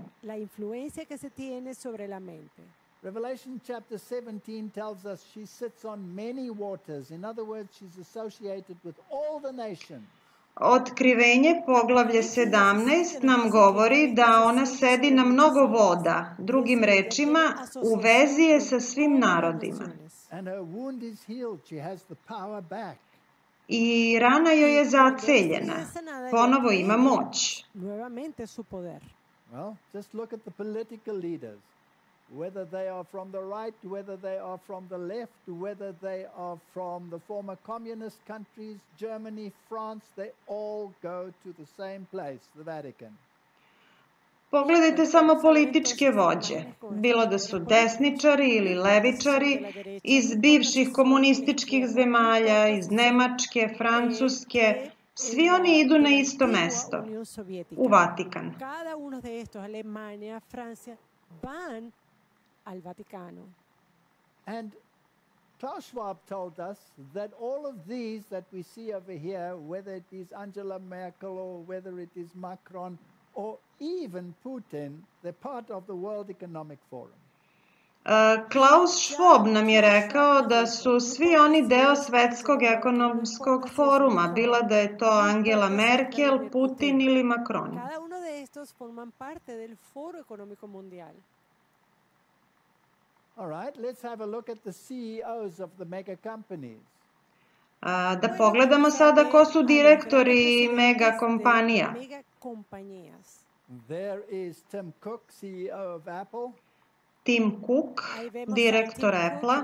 Revelation chapter seventeen tells us she sits on many waters. In other words, she's associated with all the nations. Otkrivenje poglavlje sedamnaest nam govori da ona sedi na mnogo voda, drugim rečima, u vezi je sa svim narodima. And her wound is healed. She has the power back. I rana joj je zaceljena, ponovo ima moć. Well, just look at the political leaders. Whether they are from the right, whether they are from the left, whether they are from the former communist countries, Germany, France, they all go to the same place, the Vatican. Pogledajte samo političke vođe, bilo da su desničari ili levičari, iz bivših komunističkih zemalja, iz Nemačke, Francuske, svi oni idu na isto mesto, u Vatikan. And Klaus Schwab told us that all of these that we see over here, whether it is Angela Merkel or whether it is Macron or even Putin, they're part of the World Economic Forum. Klaus Schwab nam je rekao da su svi oni deo Svetskog ekonomskog foruma, bila da je to Angela Merkel, Putin ili Macron. All right, let's have a look at the C E Os of the mega companies. Da pogledamo sada ko su direktori mega kompanija. There is Tim Cook, C E O of Apple. Tim Cook, direktor Apple.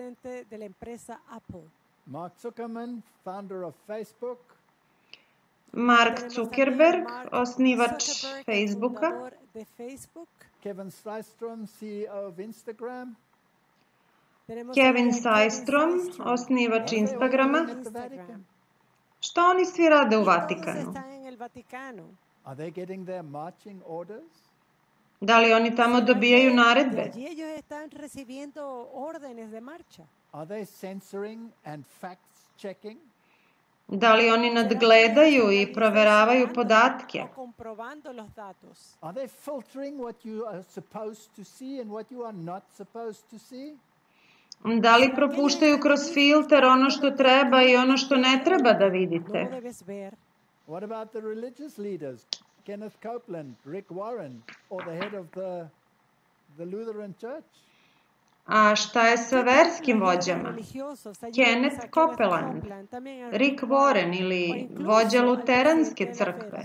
Mark Zuckerman, founder of Facebook. Mark Zuckerberg, osnivač Facebooka. de Facebook. Kevin Systrom, C E O of Instagram. Tenemos Kevin también a Kevin Systrom, Systrom. osnivač What are they all Instagrama. doing at the Vatican? Šta oni svi rade u Y todos Vatikanu? están en el Vaticano. Are they getting their marching orders? Da li oni tamo ¿Será dobijaju que de naredbe? allí ellos están recibiendo órdenes de marcha? Are they censoring and fact-checking? Da li oni ¿Será que nadgledaju i están proveravaju censurando podatke? o comprobando los datos? Are they filtering what you are supposed to see and what you are not supposed to see? Da li propuštaju kroz filter ono što treba i ono što ne treba da vidite? No debes ver. What about the religious leaders? Kenneth Copeland, Rick Warren, or the head of the, the Lutheran Church? A šta je sa verskim vođama? Kenneth Copeland, Rick Warren ili vođa luteranske crkve?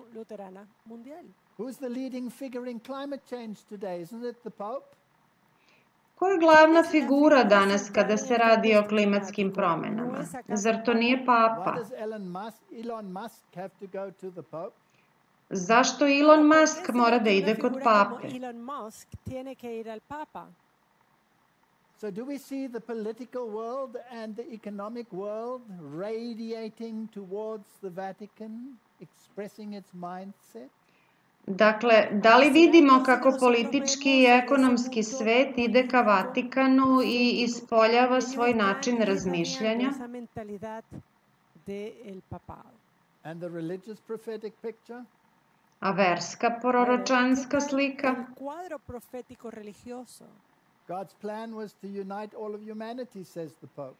Who's the leading figure in climate change today? Isn't it the Pope? Ko je glavna figura danas kada se radi o klimatskim promenama? Zar to nije Why papa? does Elon Musk, Elon Musk have to go to the Pope? Zašto Elon Musk mora da ide kod pape? Elon Musk tiene que ir al Papa. So do we see the political world and the economic world radiating towards the Vatican, expressing its mindset? Dakle, da li vidimo kako politički i ekonomski svet ide ka Vatikanu i ispoljava svoj način razmišljanja? Esa mentalidad de el papado. And the religious prophetic picture? A verska proročanska slika? El cuadro profético religioso. God's plan was to unite all of humanity, says the Pope.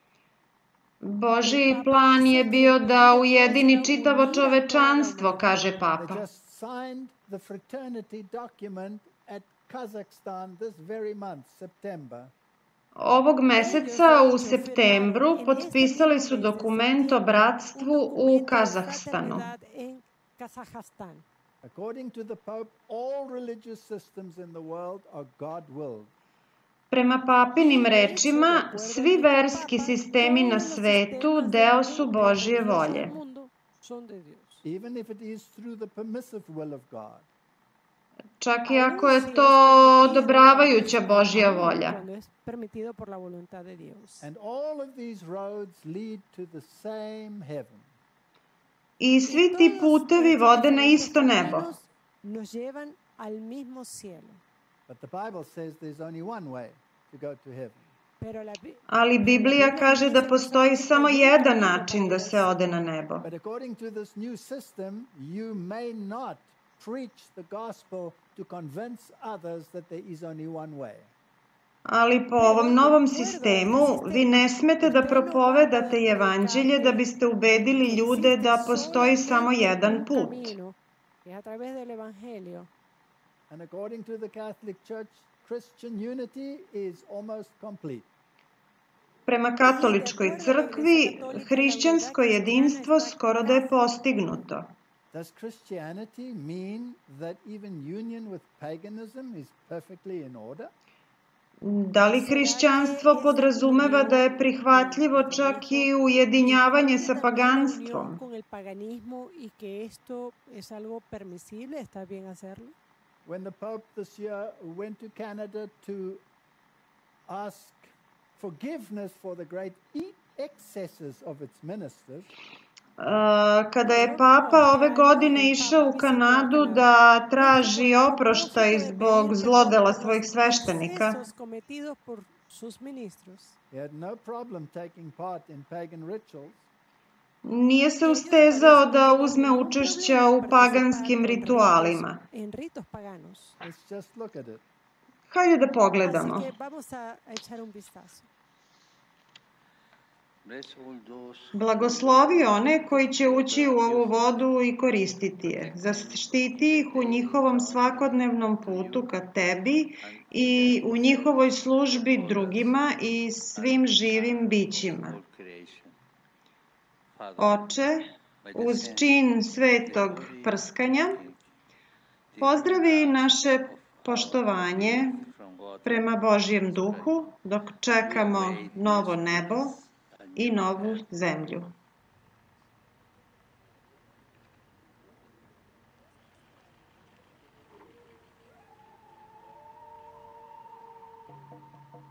Božji plan je bio da ujedini čitavo čovečanstvo, kaže They papa. just signed the fraternity document at Kazakhstan this very month, September. Ovog meseca u septembru potpisali su dokument o bratstvu u Kazahstanu. En Kazajstán. According to the Pope, all religious systems in the world are God-willed. Prema papinim rečima, svi verski sistemi na svetu deo su Božje volje. Son de Dios. Even if it is through the permissive will of God. Čak i ako je to odobravajuća Božja volja. Cuando es permitido por la voluntad de Dios. And all of these roads lead to the same heaven. I svi ti putevi vode na isto nebo. Nos llevan al mismo cielo. But the Bible says there's only one way to go to heaven. Pero la Bi- Ali Biblija kaže da postoji samo jedan način da se ode na nebo. But according to this new system, you may not preach the gospel to convince others that there is only one way. Ali po ovom novom sistemu vi ne smete da propovedate evanđelje da biste ubedili ljude da postoji samo jedan put. camino, que es a través del evangelio. And according to the Catholic Church, Christian unity is almost complete. Prema katoličkoj crkvi, hrišćansko jedinstvo skoro da je postignuto. Does Christianity mean that even union with paganism is perfectly in order? Da li hrišćanstvo podrazumeva da je prihvatljivo čak i ujedinjavanje sa paganstvom? Con el paganismo y que esto es algo permisible, está bien hacerlo. When the Pope this year went to Canada to ask forgiveness for the great e- excesses of its ministers, Kada je papa ove godine išao u Kanadu da traži oproštaj zbog zlodela svojih sveštenika, Excesos cometidos por sus ministros. he had no problem taking part in pagan rituals, nije se ustezao da uzme učešća u paganskim ritualima. En ritos paganos. let's just look at it. Hajde da pogledamo. Así que vamos a a echar un vistazo. Blagoslovi one koji će ući u ovu vodu i koristiti je. Zaštiti ih u njihovom svakodnevnom putu ka tebi i u njihovoj službi drugima i svim živim bićima. Oče, uz čin svetog prskanja, pozdravi naše poštovanje prema Božjem duhu dok čekamo novo nebo i novu zemlju.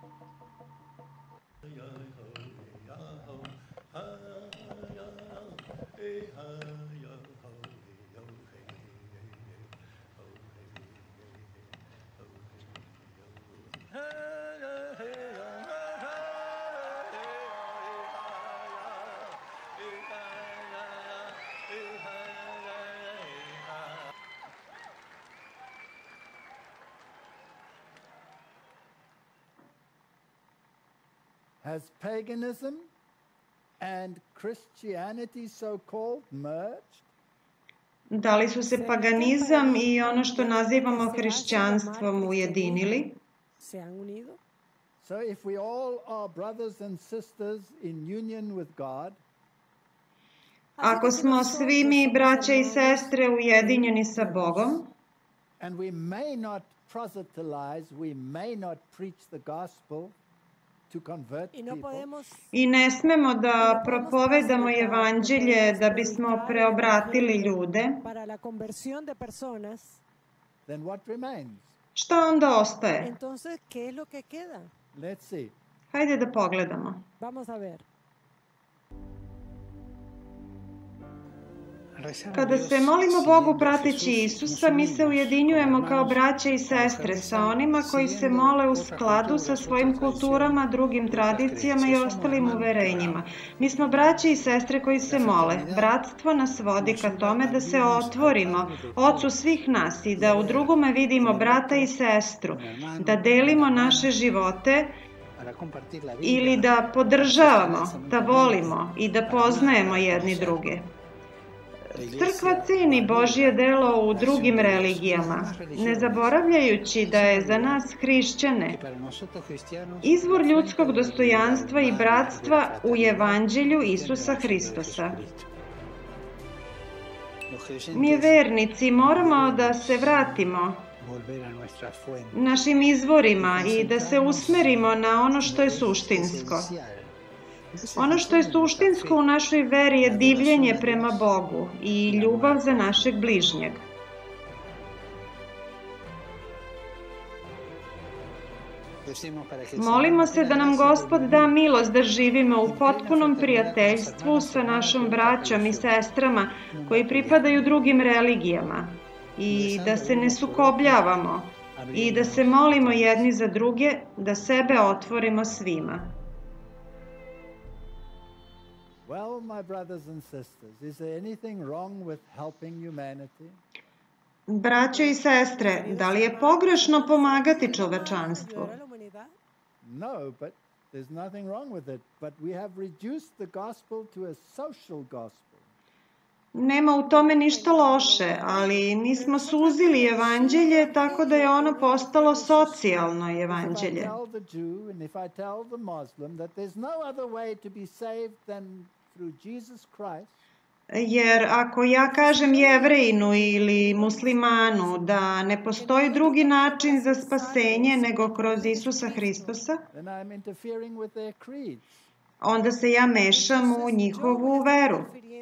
Has paganism and Christianity so-called merged? Da li su se paganizam i ono što nazivamo hrišćanstvom ujedinili? ¿Se han unido? So if we all are brothers and sisters in union with God, Ako smo svi mi braća i sestre ujedinjeni sa Bogom, and we may not proselytize, we may not preach the gospel to convert Y no people, podemos i ne smemo da propovedamo evanđelje da bismo preobratili ljude, para la conversión de personas, then what remains? šta onda ostaje? entonces, ¿qué es lo que queda? Let's see. Hajde da pogledamo. Vamos a ver. Kada se molimo Bogu prateći Isusa, mi se ujedinjujemo kao braća i sestre sa onima koji se mole u skladu sa svojim kulturama, drugim tradicijama i ostalim uverenjima. Mi smo braća i sestre koji se mole. Bratstvo nas vodi ka tome da se otvorimo Ocu svih nas i da u drugome vidimo brata i sestru, da delimo naše živote ili da podržavamo, da volimo i da poznajemo jedni druge. Crkva ceni Božje delo u drugim religijama, ne zaboravljajući da je za nas hrišćane izvor ljudskog dostojanstva i bratstva u Evanđelju Isusa Hristosa. Mi vernici moramo da se vratimo našim izvorima i da se usmerimo na ono što je suštinsko. Ono što je suštinsko u našoj veri je divljenje prema Bogu i ljubav za našeg bližnjeg. Molimo se da nam Gospod da milost da živimo u potpunom prijateljstvu sa našom braćom i sestrama koji pripadaju drugim religijama i da se ne sukobljavamo i da se molimo jedni za druge, da sebe otvorimo svima. Well, my brothers and sisters, is there anything wrong with helping humanity? Braćo i sestre, da li je pogrešno pomagati čovečanstvu? No, but there's nothing wrong with it. But we have reduced the gospel to a social gospel. Nema u tome ništa loše, ali mi smo suzili evanđelje tako da je ono postalo socijalno evanđelje. If I tell the Jew and if I tell the Muslim that there's no other way to be saved than through Jesus Christ, Jer ako ja kažem Jevrejinu ili muslimanu da ne postoji drugi način za spasenje nego kroz Isusa Hristosa, then I'm interfering with their creeds. onda se ja mešam u njihovu veru.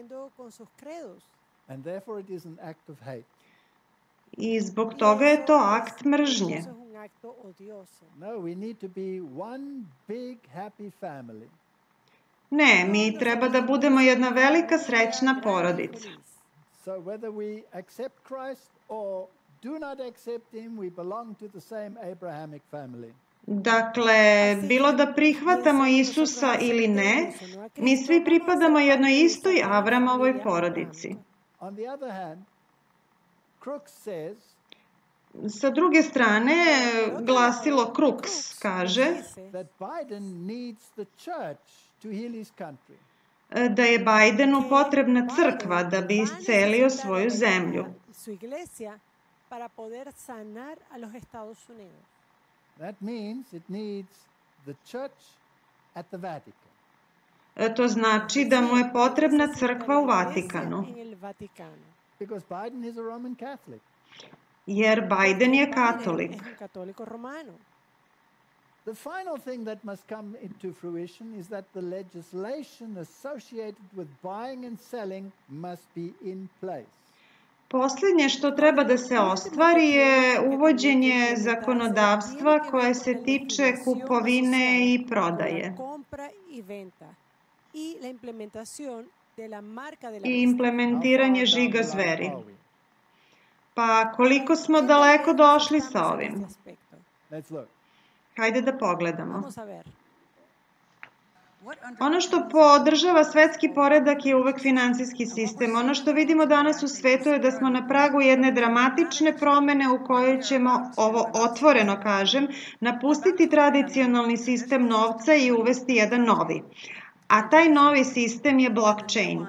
And therefore it is an act of hate. I zbog toga je to akt mržnje. No, we need to be one big happy family. Ne, mi treba da budemo jedna velika srećna porodica. So whether we accept Christ or do not accept him, we belong to the same Abrahamic family. Dakle, bilo da prihvatamo Isusa ili ne, mi svi pripadamo jednoj istoj Avramovoj porodici. On the other hand, Crooks says, Sa druge strane, glasilo Crooks kaže that Biden needs the church to heal his country. da je Bajdenu potrebna crkva da bi iscelio svoju zemlju. That means it needs the church at the Vatican. To znači da mu je potrebna crkva u Vatikanu. Because Biden is a Roman Catholic. Jer Biden je katolik. The final thing that must come into fruition is that the legislation associated with buying and selling must be in place. Posljednje što treba da se ostvari je uvođenje zakonodavstva koje se tiče kupovine i prodaje i implementiranje žiga zveri. Pa koliko smo daleko došli sa ovim? Hajde da pogledamo. Ono što podržava svetski poredak je uvek finansijski sistem. Ono što vidimo danas u svetu je da smo na pragu jedne dramatične promene u kojoj ćemo, ovo otvoreno kažem, napustiti tradicionalni sistem novca i uvesti jedan novi. A taj novi sistem je blockchain.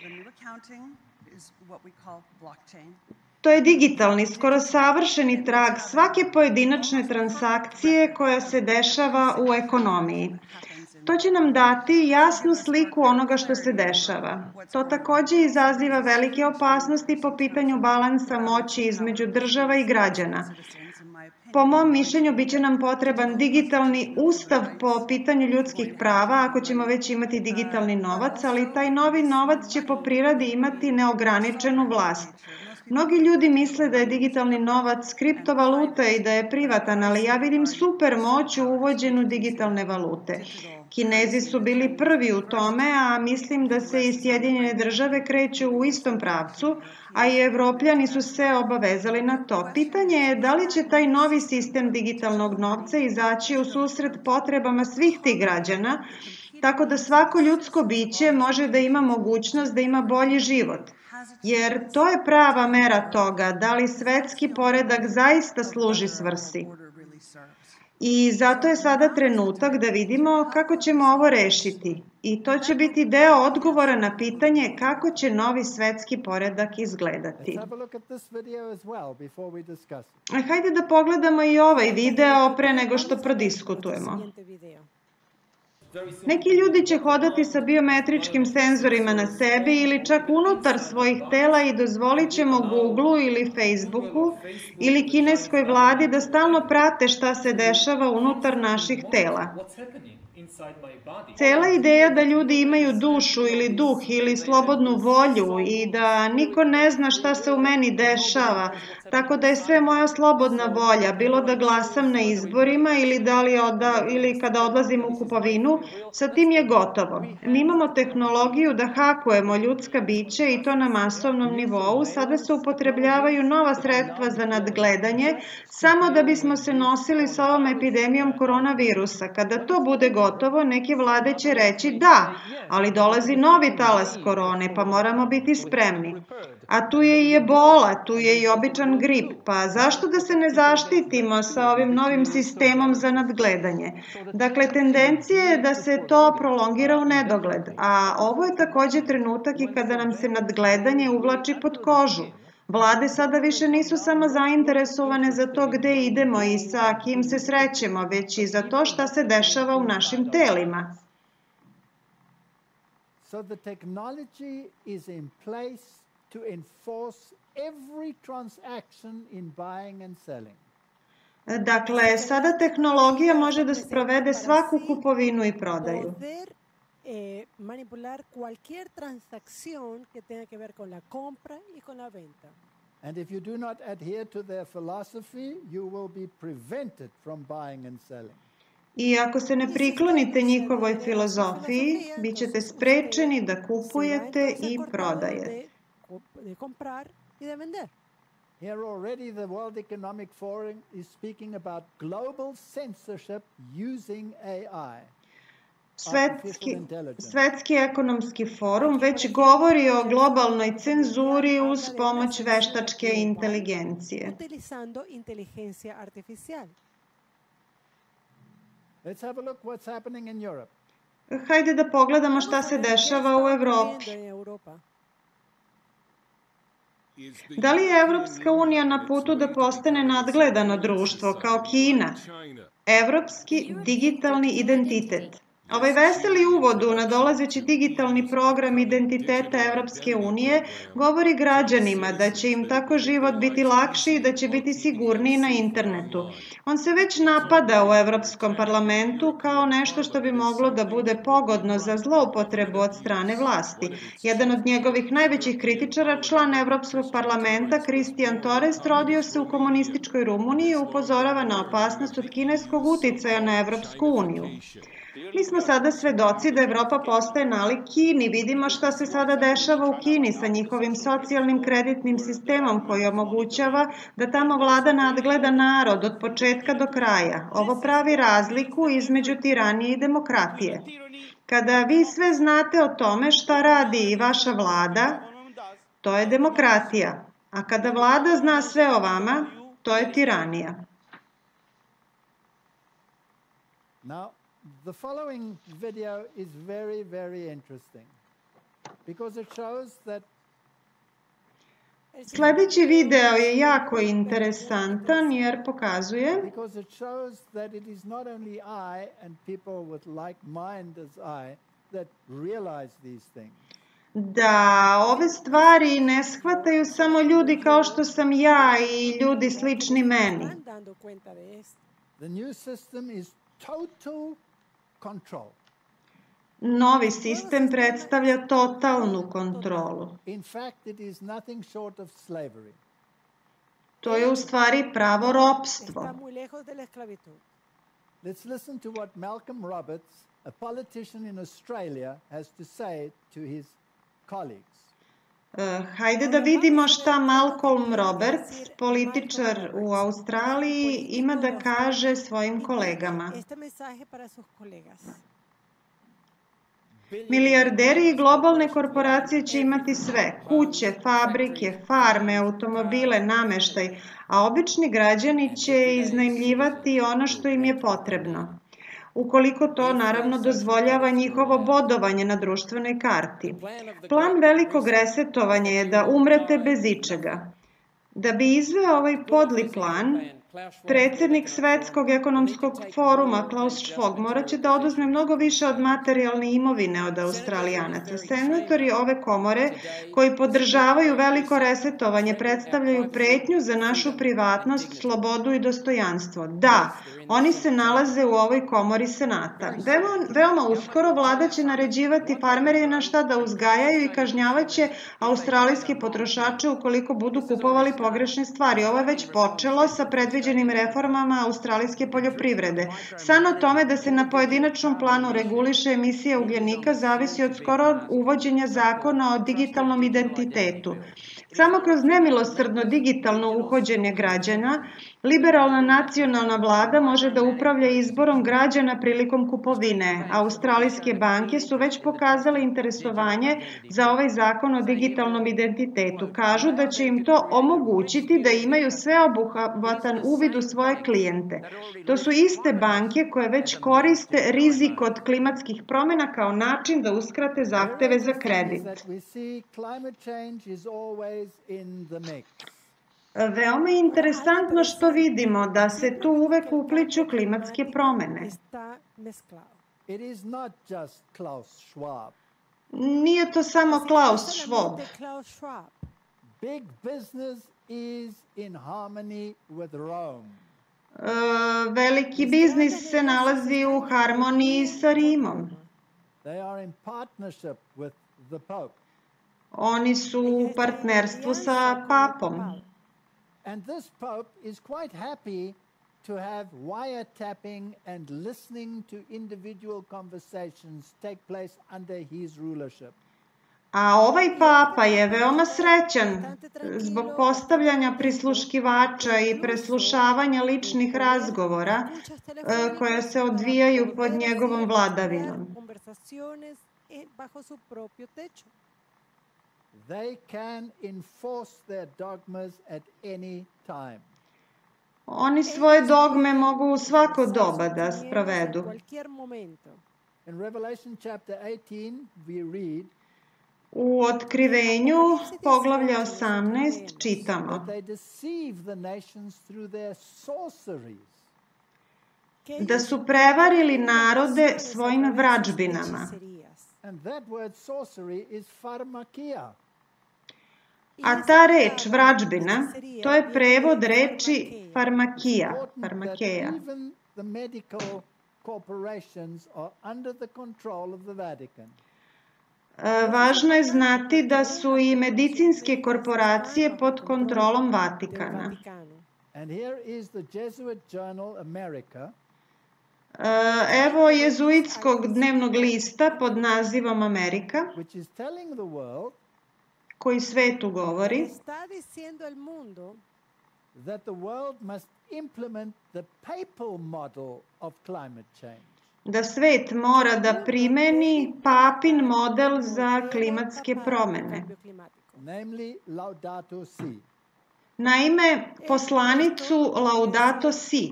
To je digitalni, skoro savršeni trag svake pojedinačne transakcije koja se dešava u ekonomiji. To će nam dati jasnu sliku onoga što se dešava. To takođe izaziva velike opasnosti po pitanju balansa moći između država i građana. Po mom mišljenju, bit će nam potreban digitalni ustav po pitanju ljudskih prava, ako ćemo već imati digitalni novac, ali taj novi novac će po prirodi imati neograničenu vlast. Mnogi ljudi misle da je digitalni novac kriptovaluta i da je privatan, ali ja vidim super moć u uvođenju digitalne valute. Kinezi su bili prvi u tome, a mislim da se i Sjedinjene države kreću u istom pravcu, a i Evropljani su se obavezali na to. Pitanje je da li će taj novi sistem digitalnog novca izaći u susret potrebama svih tih građana, tako da svako ljudsko biće može da ima mogućnost da ima bolji život. Jer to je prava mera toga da li svetski poredak zaista služi svrsi. I zato je sada trenutak da vidimo kako ćemo ovo rešiti. I to će biti deo odgovora na pitanje kako će novi svetski poredak izgledati. Hajde da pogledamo i ovaj video pre nego što prodiskutujemo. Neki ljudi će hodati sa biometričkim senzorima na sebi ili čak unutar svojih tela i dozvolit ćemo Googleu ili Facebooku ili kineskoj vladi da stalno prate šta se dešava unutar naših tela. Cela ideja da ljudi imaju dušu ili duh ili slobodnu volju i da niko ne zna šta se u meni dešava, tako da je sve moja slobodna volja, bilo da glasam na izborima ili, da li oda, ili kada odlazim u kupovinu, sa tim je gotovo. Mi imamo tehnologiju da hakujemo ljudska bića i to na masovnom nivou. Sada se upotrebljavaju nova sredstva za nadgledanje, samo da bismo se nosili sa ovom epidemijom koronavirusa. Kada to bude gotovo, neke vlade će reći da, ali dolazi novi talas korone, pa moramo biti spremni. A tu je i ebola, tu je i običan grip, pa zašto da se ne zaštitimo sa ovim novim sistemom za nadgledanje? Dakle, tendencija je da se to prolongira u nedogled, a ovo je takođe trenutak i kada nam se nadgledanje uvlači pod kožu. Vlade sada više nisu samo zainteresovane za to gde idemo i sa kim se srećemo, već i za to šta se dešava u našim telima. So the technology is in place to enforce every transaction in buying and selling. Dakle, sada tehnologija može da sprovede svaku kupovinu i prodaju. Manipular cualquier transacción que tenga que ver con la compra y con la venta. And if you do not adhere to their philosophy, you will be prevented from buying and selling. I ako se ne priklonite njihovoj filozofiji, bit ćete sprečeni da kupujete i prodajete. Here already the World Economic Forum is speaking about global censorship using A I. Svetski, Svetski ekonomski forum već govori o globalnoj cenzuri uz pomoć veštačke inteligencije. Let's have a look what's happening in Europe. Hajde da pogledamo šta se dešava u Evropi. Da li je Evropska unija na putu da postane nadgledano društvo kao Kina? Evropski digitalni identitet. Ovaj veseli uvod u nadolazeći digitalni program identiteta Evropske unije govori građanima da će im tako život biti lakši i da će biti sigurniji na internetu. On se već napada u Evropskom parlamentu kao nešto što bi moglo da bude pogodno za zloupotrebu od strane vlasti. Jedan od njegovih najvećih kritičara, član Evropskog parlamenta, Cristian Torres, rodio se u komunističkoj Rumuniji i upozorava na opasnost od kineskog uticaja na Evropsku uniju. Mi smo sada svedoci da Evropa postaje nalik Kini. Vidimo šta se sada dešava u Kini sa njihovim socijalnim kreditnim sistemom koji omogućava da tamo vlada nadgleda narod od početka do kraja. Ovo pravi razliku između tiranije i demokratije. Kada vi sve znate o tome šta radi i vaša vlada, to je demokratija. A kada vlada zna sve o vama, to je tiranija. Now, the following video is very, very interesting because it shows that Sljedeći video je jako interesantan jer pokazuje because it shows that it is not only I and people with like mind as I that realize these things. da ove stvari ne shvataju samo ljudi kao što sam ja i ljudi slični meni. The new system is total control. Novi sistem predstavlja totalnu kontrolu. In fact, it is nothing short of slavery. To je u stvari pravo ropstvo. Let's listen to what Malcolm Roberts, a politician in Australia, has to say to his colleagues. Uh, hajde da vidimo šta Malcolm Roberts, političar u Australiji, ima da kaže svojim kolegama. Milijarderi i globalne korporacije će imati sve, kuće, fabrike, farme, automobile, nameštaj, a obični građani će iznajmljivati ono što im je potrebno. Ukoliko to naravno dozvoljava njihovo bodovanje na društvenoj karti. Plan velikog resetovanja je da umrete bez ičega. Da bi izveo ovaj podli plan, predsjednik Svetskog ekonomskog foruma Klaus Schwab moraće da oduzme mnogo više od materijalne imovine od Australijanaca. Senatori ove komore koji podržavaju veliko resetovanje predstavljaju pretnju za našu privatnost, slobodu i dostojanstvo. Da, oni se nalaze u ovoj komori senata. Veoma, veoma uskoro vlada će naređivati farmerima šta da uzgajaju i kažnjavaće australijske potrošače ukoliko budu kupovali pogrešne stvari. Ovo je već počelo sa predviđenim reformama australijske poljoprivrede. San o tome da se na pojedinačnom planu reguliše emisija ugljenika zavisi od skoro uvođenja zakona o digitalnom identitetu. Samo kroz nemilosrdno digitalno uhođenje građana, liberalna nacionalna vlada može da upravlja izborom građana prilikom kupovine. Australijske banke su već pokazale interesovanje za ovaj zakon o digitalnom identitetu. Kažu da će im to omogućiti da imaju sveobuhvatan uvid u svoje klijente. To su iste banke koje već koriste rizik od klimatskih promjena kao način da uskrate zahteve za kredit. Veoma je interesantno što vidimo da se tu uvek upliću klimatske promjene. Nije to samo Klaus Schwab. Big business is in harmony with Rome. Veliki biznis se nalazi u harmoniji sa Rimom. They are in partnership with the Pope. Oni su u partnerstvu sa papom. And this Pope is quite happy to have wiretapping and listening to individual conversations take place under his rulership. A ovaj papa je veoma srećan zbog postavljanja prisluškivača i preslušavanja ličnih razgovora koja se odvijaju pod njegovom vladavinom. They can enforce their dogmas at any time. Oni svoje dogme mogu u svako doba da sprovedu. In Revelation chapter eighteen we read U Otkrivenju, poglavlja osamnaest, čitamo: da su prevarili narode svojim vrađbinama. And that word sorcery is pharmakia. A ta reč vrađbina, to je prevod reči farmakija, farmakeja. Even the medical corporations are under the control of the Vatican. Važno je znati da su i medicinske korporacije pod kontrolom Vatikana. And here is the Jesuit journal America. Evo jezuitskog dnevnog lista pod nazivom Amerika, which is telling the world koji svetu govori that the world must implement the papal model of climate change. Da svet mora da primeni papin model za klimatske promene. Namely Laudato Si. Naime, poslanicu Laudato Si.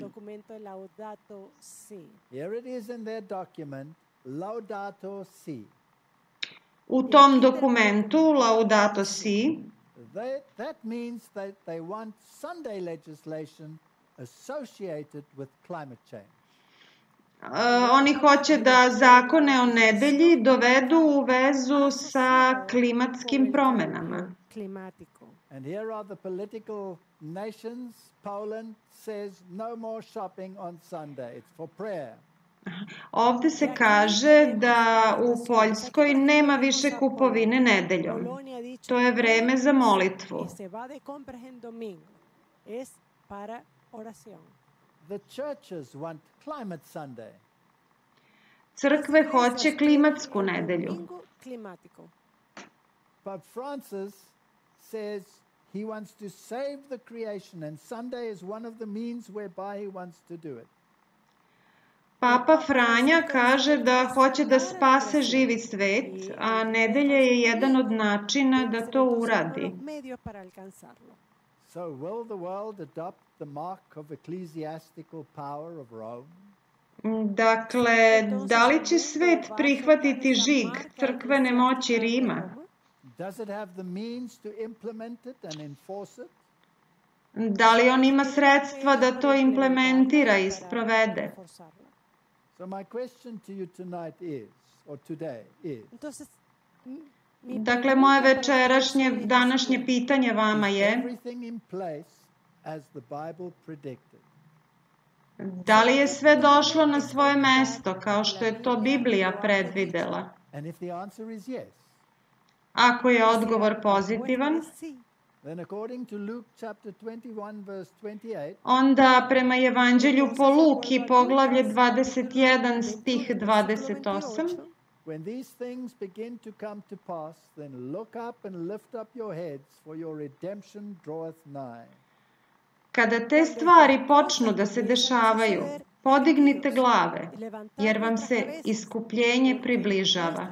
Here it is in their document, Laudato Si. U tom dokumentu Laudato Si, They, that means that they want Sunday legislation associated with climate change. Uh, oni hoće da zakone o nedelji dovedu u vezu sa klimatskim promenama. And here are the political nations. Poland says no more shopping on Sunday. It's for prayer. Ovde se kaže da u Poljskoj nema više kupovine nedeljom. To je vreme za molitvu. The churches want climate Sunday. Crkve hoće klimatsku nedelju. Pope Francis says he wants to save the creation and Sunday is one of the means whereby he wants to do it. Papa Franja kaže da hoće da spase živi svet, a nedelja je jedan od načina da to uradi. So will the world adopt the mark of ecclesiastical power of Rome? Dakle, da li će svet prihvatiti žig crkvene moći Rima? Does it have the means to implement it and enforce it? Da li on ima sredstva da to implementira i sprovede? So my question to you tonight is, or today is, dakle, moje večerašnje, današnje pitanje vama je, everything in place as the Bible predicted? Da li je sve došlo na svoje mesto kao što je to Biblija predvidela? And if the answer is yes, ako je odgovor pozitivan, then according to Luke chapter twenty-one verse twenty-eight, onda prema Evanđelju po Luki poglavlje dvadeset jedan stih dvadeset osam, when these things begin to come to pass, then look up and lift up your heads, for your redemption draweth nigh. Kada te stvari počnu da se dešavaju, podignite glave, jer vam se iskupljenje približava.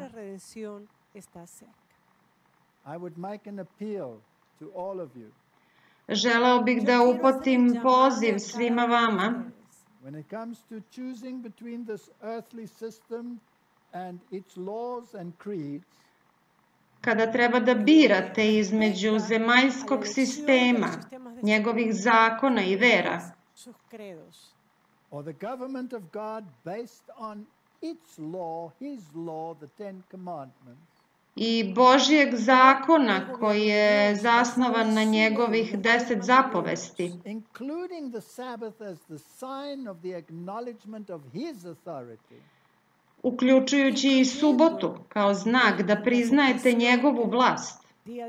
I would make an appeal to all of you. Želeo bih da uputim poziv svima vama. When it comes to choosing between this earthly system and its laws and creeds, kada treba da birate između zemaljskog sistema, njegovih zakona i vera, or the government of God based on its law, his law, the Ten Commandments, i Božijeg zakona koji je zasnovan na njegovih deset zapovesti, including the Sabbath as the sign of the acknowledgement of his authority, uključujući i subotu kao znak da priznajete njegovu vlast,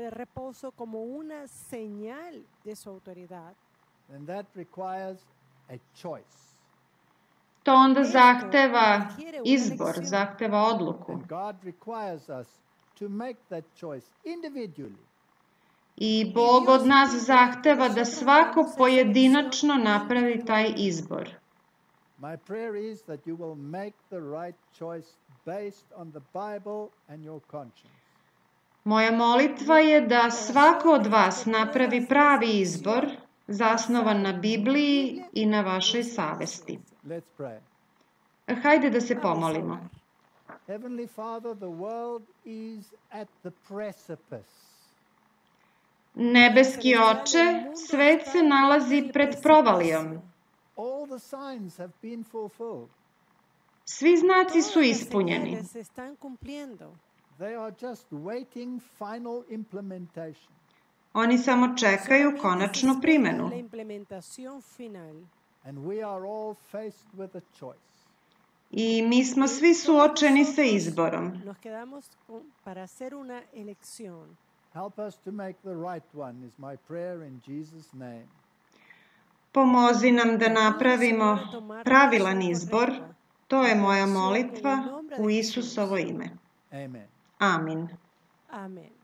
then that requires a choice. to onda zahteva izbor, zahteva odluku. And God requires us to make that choice individually. I Bog od nas zahteva da svako pojedinačno napravi taj izbor. My prayer is that you will make the right choice based on the Bible and your conscience. Moja molitva je da svako od vas napravi pravi izbor, zasnovan na Bibliji i na vašoj savesti. Let's pray. Hajde da se pomolimo. Heavenly Father, the world is at the precipice. Nebeski Oče, svet se nalazi pred provalijom. All the signs have been fulfilled. Svi znaci su Todas las ispunjeni. señales se están cumpliendo. They are just waiting final implementation. Oni samo čekaju Solamente se konačnu espera primenu. la implementación final. And we are all faced with a choice. I mi smo svi Y todos suočeni sa nosotros izborom. Nos quedamos con- para hacer una elección. Help us to make the right one is my prayer in Jesus' name. Pomozi nam da Ayúdanos, napravimo Señor, a tomar la pravilan decisión izbor. correcta. To je La moja elección en el molitva nombre u de Isusovo Jesús. ime. Amen. Amin. Amén.